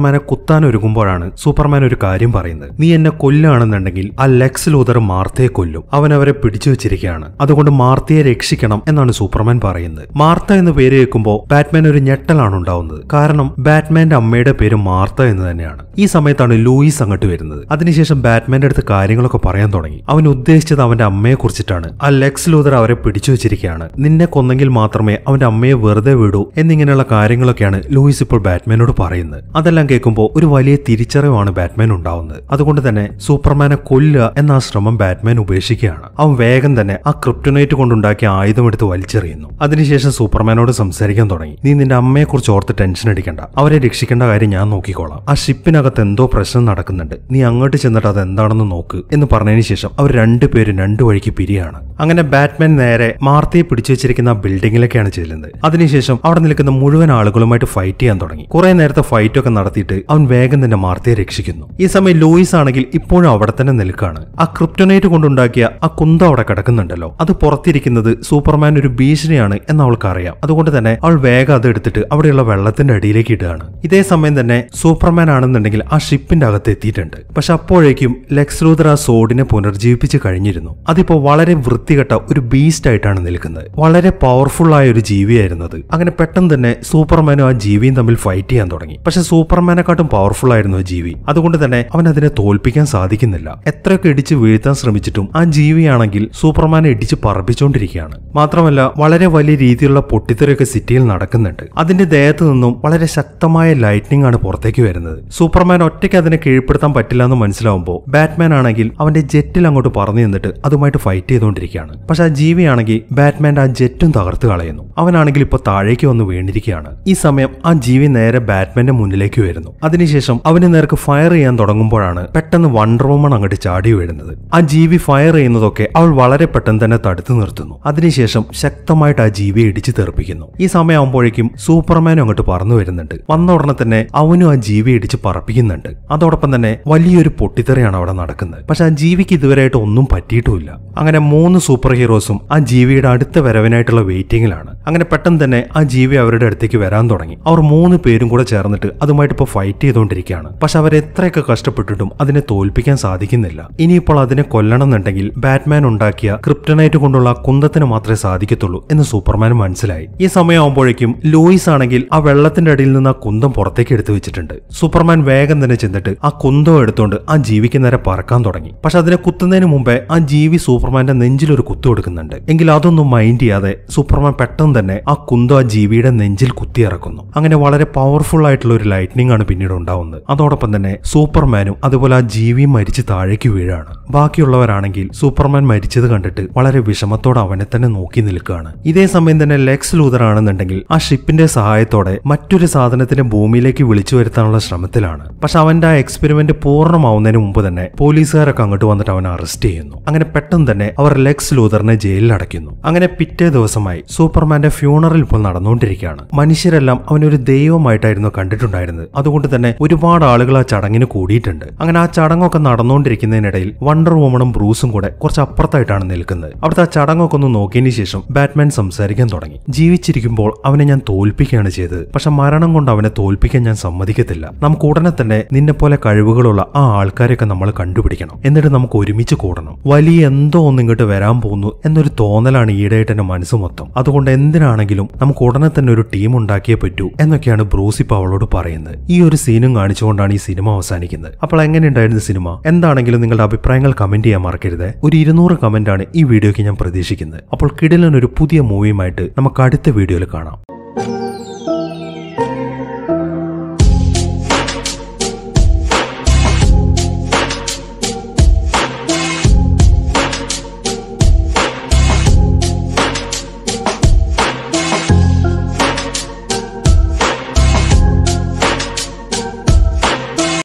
സൂപ്പർമാനെ കുത്താൻ ഒരുങ്ങുമ്പോഴാണ് സൂപ്പർമാൻ ഒരു കാര്യം പറയുന്നത്. നീ എന്നെ കൊല്ലുകയാണെന്നുണ്ടെങ്കിൽ ആ ലെക്സ് ലൂതർ മാർത്തയെ കൊല്ലും. അവൻ അവരെ പിടിച്ചു വെച്ചിരിക്കുകയാണ്. അതുകൊണ്ട് മാർത്തയെ രക്ഷിക്കണം എന്നാണ് സൂപ്പർമാൻ പറയുന്നത്. മാർത്ത എന്ന് പേര് കേൾക്കുമ്പോൾ ബാറ്റ്മാൻ ഒരു ഞെട്ടലാണ് ഉണ്ടാവുന്നത്. കാരണം ബാറ്റ്മാന്റെ അമ്മയുടെ പേര് മാർത്ത എന്ന് തന്നെയാണ്. ഈ സമയത്താണ് ലൂയിസ് അങ്ങോട്ട് വരുന്നത്. അതിനുശേഷം ബാറ്റ്മാന്റെ അടുത്ത് കാര്യങ്ങളൊക്കെ പറയാൻ തുടങ്ങി. അവൻ ഉദ്ദേശിച്ചത് അവന്റെ അമ്മയെ കുറിച്ചിട്ടാണ്. ആ ലെക്സ് ലൂതർ അവരെ പിടിച്ചു വെച്ചിരിക്കുകയാണ്. നിന്നെ കൊന്നെങ്കിൽ മാത്രമേ അവന്റെ അമ്മയെ വെറുതെ വിടൂ എന്നിങ്ങനെയുള്ള കാര്യങ്ങളൊക്കെയാണ് ലൂയിസ് ഇപ്പോൾ ബാറ്റ്മാനോട് പറയുന്നത്. അതെല്ലാം കേൾക്കുമ്പോൾ ഒരു വലിയ തിരിച്ചറിവാണ് ബാറ്റ്മാൻ ഉണ്ടാവുന്നത്. അതുകൊണ്ട് തന്നെ സൂപ്പർമാനെ കൊല്ലുക എന്ന ആ ശ്രമം ബാറ്റ്മാൻ ഉപേക്ഷിക്കുകയാണ്. അവൻ വേഗം തന്നെ ആ ക്രിപ്റ്റോനൈറ്റ് കൊണ്ടുണ്ടാക്കിയ ആയുധം എടുത്ത് വലിച്ചെറിയുന്നു. അതിനുശേഷം സൂപ്പർമാനോട് സംസാരിക്കാൻ തുടങ്ങി. നീ നിന്റെ അമ്മയെ കുറിച്ച് ഓർത്ത് ടെൻഷൻ അടിക്കണ്ട. അവരെ രക്ഷിക്കേണ്ട കാര്യം ഞാൻ നോക്കിക്കോളാം. ആ ഷിപ്പിനകത്ത് എന്തോ പ്രശ്നം നടക്കുന്നുണ്ട്. നീ അങ്ങോട്ട് ചെന്നിട്ട് അത് എന്താണെന്ന് നോക്ക് എന്ന് പറഞ്ഞതിന് ശേഷം അവർ രണ്ടുപേരും രണ്ടു വഴിക്ക് പിരിയാണ്. അങ്ങനെ ബാറ്റ്മാൻ നേരെ മാർത്തയെ പിടിച്ചു വെച്ചിരിക്കുന്ന ആ ബിൽഡിങ്ങിലേക്കാണ് ചെല്ലുന്നത്. അതിനുശേഷം അവിടെ നിൽക്കുന്ന മുഴുവൻ ആളുകളുമായിട്ട് ഫൈറ്റ് ചെയ്യാൻ തുടങ്ങി. കുറെ നേരത്തെ ഫൈറ്റ് ഒക്കെ നടത്തിയിട്ട് അവൻ വേഗം തന്നെ മാർത്തയെ രക്ഷിക്കുന്നു. ഈ സമയം ലൂയിസ് ആണെങ്കിൽ ഇപ്പോഴും അവിടെ തന്നെ നിൽക്കാണ്. ആ ക്രിപ്റ്റോനൈറ്റ് കൊണ്ടുണ്ടാക്കിയ ആ കുന്തം അവിടെ കിടക്കുന്നുണ്ടല്ലോ, അത് പുറത്തിരിക്കുന്നത് സൂപ്പർമാൻ ഒരു ഭീഷണിയാണ് എന്ന് അവൾക്ക് അറിയാം. അതുകൊണ്ട് തന്നെ അവൾ വേഗം അത് എടുത്തിട്ട് അവിടെയുള്ള വെള്ളത്തിന്റെ അടിയിലേക്ക് ഇടുകയാണ്. ഇതേ സമയം തന്നെ സൂപ്പർമാൻ ആണെന്നുണ്ടെങ്കിൽ ആ ഷിപ്പിന്റെ അകത്ത് എത്തിയിട്ടുണ്ട്. പക്ഷെ അപ്പോഴേക്കും ലെക്സ് ലൂതർ ആ സോഡിനെ പുനർജീവിപ്പിച്ച് കഴിഞ്ഞിരുന്നു. അതിപ്പോ വളരെ വൃത്തികെട്ട ഒരു ബീസ്റ്റ് ആയിട്ടാണ് നിൽക്കുന്നത്. വളരെ പവർഫുൾ ആയ ഒരു ജീവിയായിരുന്നു അത്. അങ്ങനെ പെട്ടെന്ന് തന്നെ സൂപ്പർമാനും ആ ജീവിയും തമ്മിൽ ഫൈറ്റ് ചെയ്യാൻ തുടങ്ങി. പക്ഷെ സൂപ്പർമാനെക്കാട്ടും പവർഫുൾ ആയിരുന്നു ആ ജീവി. അതുകൊണ്ട് തന്നെ അവൻ അതിനെ തോൽപ്പിക്കാൻ സാധിക്കുന്നില്ല. എത്രയൊക്കെ ഇടിച്ച് വീഴ്ത്താൻ ശ്രമിച്ചിട്ടും ആ ജീവിയാണെങ്കിൽ സൂപ്പർമാനെ ഇടിച്ച് പറപ്പിച്ചുകൊണ്ടിരിക്കുകയാണ്. മാത്രമല്ല വളരെ വലിയ രീതിയിലുള്ള പൊട്ടിത്തെറിയൊക്കെ സിറ്റിയിൽ നടക്കുന്നുണ്ട്. അതിന്റെ ദേഹത്ത് നിന്നും വളരെ ശക്തമായ ലൈറ്റ്നിങ് ആണ് പുറത്തേക്ക് വരുന്നത്. സൂപ്പർമാൻ ഒറ്റയ്ക്ക് അതിനെ കീഴ്പ്പെടുത്താൻ പറ്റില്ല എന്ന് മനസ്സിലാവുമ്പോൾ ബാറ്റ്മാൻ ആണെങ്കിൽ അവന്റെ ജെറ്റിൽ അങ്ങോട്ട് പറന്നു നിന്നിട്ട് അതുമായിട്ട് ഫൈറ്റ് ചെയ്തുകൊണ്ടിരിക്കുകയാണ്. പക്ഷെ ആ ജീവിയാണെങ്കിൽ ബാറ്റ്മാന്റെ ആ ജെറ്റും തകർത്ത് കളയുന്നു. അവനാണെങ്കിൽ ഇപ്പൊ താഴേക്ക് വന്ന് വീണിരിക്കുകയാണ്. ഈ സമയം ആ ജീവി നേരെ ബാറ്റ്മാന്റെ മുന്നിലേക്ക് വരുന്നു. അതിനുശേഷം അവന് നേർക്ക് ഫയർ ചെയ്യാൻ തുടങ്ങുമ്പോഴാണ് പെട്ടെന്ന് വണ്ടർ വുമൺ അങ്ങോട്ട് ചാടി വീഴുന്നത്. ആ ജീവി ഫയർ ചെയ്യുന്നതൊക്കെ അവൾ വളരെ പെട്ടെന്ന് തന്നെ തടുത്തു നിർത്തുന്നു. അതിനുശേഷം ശക്തമായിട്ട് ആ ജീവിയെ ഇടിച്ചു തെറിപ്പിക്കുന്നു. ഈ സമയമാകുമ്പോഴേക്കും സൂപ്പർമാനും അങ്ങോട്ട് പറന്നു വരുന്നുണ്ട്. വന്ന ഉടനെ തന്നെ അവനും ആ ജീവിയെ ഇടിച്ച് പറപ്പിക്കുന്നുണ്ട്. അതോടൊപ്പം തന്നെ വലിയൊരു പൊട്ടിത്തെറിയാണ് അവിടെ നടക്കുന്നത്. പക്ഷെ ആ ജീവിക്ക് ഇതുവരെയായിട്ട് ഒന്നും പറ്റിയിട്ടുമില്ല. അങ്ങനെ മൂന്ന് സൂപ്പർ ഹീറോസും ആ ജീവിയുടെ അടുത്ത വരവിനായിട്ടുള്ള വെയിറ്റിംഗിലാണ്. അങ്ങനെ പെട്ടെന്ന് തന്നെ ആ ജീവി അവരുടെ അടുത്തേക്ക് വരാൻ തുടങ്ങി. അവർ മൂന്ന് പേരും കൂടെ ചേർന്നിട്ട് അതുമായിട്ട് ഇപ്പൊ ഫൈറ്റ് ചെയ്തുകൊണ്ടിരിക്കുകയാണ്. പക്ഷെ അവർ എത്രയൊക്കെ കഷ്ടപ്പെട്ടിട്ടും അതിനെ തോൽപ്പിക്കാൻ സാധിക്കുന്നില്ല. ഇനിയിപ്പോൾ അതിനെ കൊല്ലണം എന്നുണ്ടെങ്കിൽ ബാറ്റ്മാൻ ഉണ്ടാക്കിയ ക്രിപ്റ്റനൈറ്റ് കൊണ്ടുള്ള കുന്തത്തിന് മാത്രമേ സാധിക്കത്തുള്ളൂ എന്ന് സൂപ്പർമാൻ മനസ്സിലായി. ഈ സമയമാകുമ്പോഴേക്കും ലൂയിസ് ആണെങ്കിൽ ആ വെള്ളത്തിന്റെ അടിയിൽ നിന്ന് ആ കുന്തം പുറത്തേക്ക് എടുത്തു വെച്ചിട്ടുണ്ട്. സൂപ്പർമാൻ വേഗം തന്നെ ചെന്നിട്ട് ആ കുന്തം എടുത്തുകൊണ്ട് ആ ജീവിക്ക് നേരെ പറക്കാൻ തുടങ്ങി. പക്ഷെ അതിനെ കുത്തുന്നതിന് മുമ്പേ ആ ജീവി സൂപ്പർമാന്റെ നെഞ്ചിൽ ഒരു കുത്തു കൊടുക്കുന്നുണ്ട്. എങ്കിൽ അതൊന്നും മൈൻഡ് ചെയ്യാതെ സൂപ്പർമാൻ പെട്ടെന്ന് തന്നെ ആ കുന്തം ആ ജീവിയുടെ നെഞ്ചിൽ കുത്തിയിറക്കുന്നു. അങ്ങനെ വളരെ പവർഫുൾ ആയിട്ടുള്ള ഒരു ലൈറ്റ്നിങ് ആണ് പിന്നീട് ഉണ്ടാവുന്നത്. അതോടൊപ്പം തന്നെ സൂപ്പർമാനും അതുപോലെ ആ ജീവിയും മരിച്ച് താഴേക്ക് വീഴാണ്. ബാക്കിയുള്ളവരാണെങ്കിൽ സൂപ്പർമാൻ മരിച്ചത് കണ്ടിട്ട് വളരെ വിഷമത്തോടെ അവനെ തന്നെ നോക്കി നിൽക്കുകയാണ്. ഇതേ സമയം തന്നെ ലെക്സ് ലൂതർ ആണെന്നുണ്ടെങ്കിൽ ആ ഷിപ്പിന്റെ സഹായത്തോടെ മറ്റൊരു സാധനത്തിനെ ഭൂമിയിലേക്ക് വിളിച്ചു വരുത്താനുള്ള ശ്രമത്തിലാണ്. പക്ഷെ അവന്റെ ആ എക്സ്പെരിമെന്റ് പൂർണ്ണമാവുന്നതിന് മുമ്പ് തന്നെ പോലീസുകാരൊക്കെ അങ്ങോട്ട് വന്നിട്ട് അവനെ അറസ്റ്റ് ചെയ്യുന്നു. അങ്ങനെ പെട്ടെന്ന് തന്നെ അവർ ലെക്സ് ലൂതറിനെ ജയിലിൽ അടയ്ക്കുന്നു. അങ്ങനെ പിറ്റേ ദിവസമായി സൂപ്പർമാന്റെ ഫ്യൂണറൽ ഇപ്പോൾ നടന്നുകൊണ്ടിരിക്കുകയാണ്. മനുഷ്യരെല്ലാം അവനൊരു ദൈവമായിട്ടായിരുന്നു കണ്ടിട്ടുണ്ടായിരുന്നത്. അതുകൊണ്ട് തന്നെ ഒരുപാട് ആളുകൾ ആ ചടങ്ങിന് കൂടിയിട്ടുണ്ട്. അങ്ങനെ ആ ചടങ്ങൊക്കെ നടന്നുകൊണ്ടിരിക്കുന്നതിനിടയിൽ വണ്ടർ വുമണും ബ്രൂസും കൂടെ കുറച്ച് അപ്പുറത്തായിട്ടാണ് നിൽക്കുന്നത്. അവിടുത്തെ ആ ചടങ്ങൊക്കെ ഒന്ന് നോക്കിയതിനു ശേഷം ബാറ്റ്മാൻ സംസാരിക്കാൻ തുടങ്ങി. ജീവിച്ചിരിക്കുമ്പോൾ അവനെ ഞാൻ തോൽപ്പിക്കുകയാണ് ചെയ്തത്. പക്ഷെ മരണം കൊണ്ട് അവനെ തോൽപ്പിക്കാൻ ഞാൻ സമ്മതിക്കത്തില്ല. നമുക്ക് ഉടനെ തന്നെ നിന്നെ പോലെ കഴിവുകളുള്ള ആ ആൾക്കാരെയൊക്കെ നമ്മൾ കണ്ടുപിടിക്കണം. എന്നിട്ട് നമുക്ക് ഒരുമിച്ച് കൂടണം. വലിയ എന്തോ ഒന്ന് ഇങ്ങോട്ട് വരാൻ പോകുന്നു എന്നൊരു തോന്നലാണ് ഈയിടെയായിട്ട് എന്റെ മനസ്സ് മൊത്തം. അതുകൊണ്ട് എന്തിനാണെങ്കിലും നമുക്ക് ഉടനെ തന്നെ ഒരു ടീം ഉണ്ടാക്കിയേ പറ്റൂ എന്നൊക്കെയാണ് ബ്രൂസ് ഇപ്പൊ അവളോട് പറയുന്നത്. ഈ ഒരു സീനും കാണിച്ചുകൊണ്ടാണ് ഈ സിനിമ അവസാനിക്കുന്നത്. അപ്പോൾ എങ്ങനെയുണ്ടായിരുന്നു സിനിമ? എന്താണെങ്കിലും നിങ്ങളുടെ അഭിപ്രായങ്ങൾ കമന്റ് ചെയ്യാൻ മറക്കരുത്. ഒരു ഇരുന്നൂറ് കമന്റ് ആണ് ഈ വീഡിയോയ്ക്ക് ഞാൻ പ്രതീക്ഷിക്കുന്നത്. അപ്പോൾ കിടിലൻ ഒരു പുതിയ മൂവിയുമായിട്ട് നമുക്ക് അടുത്ത വീഡിയോയിൽ കാണാം.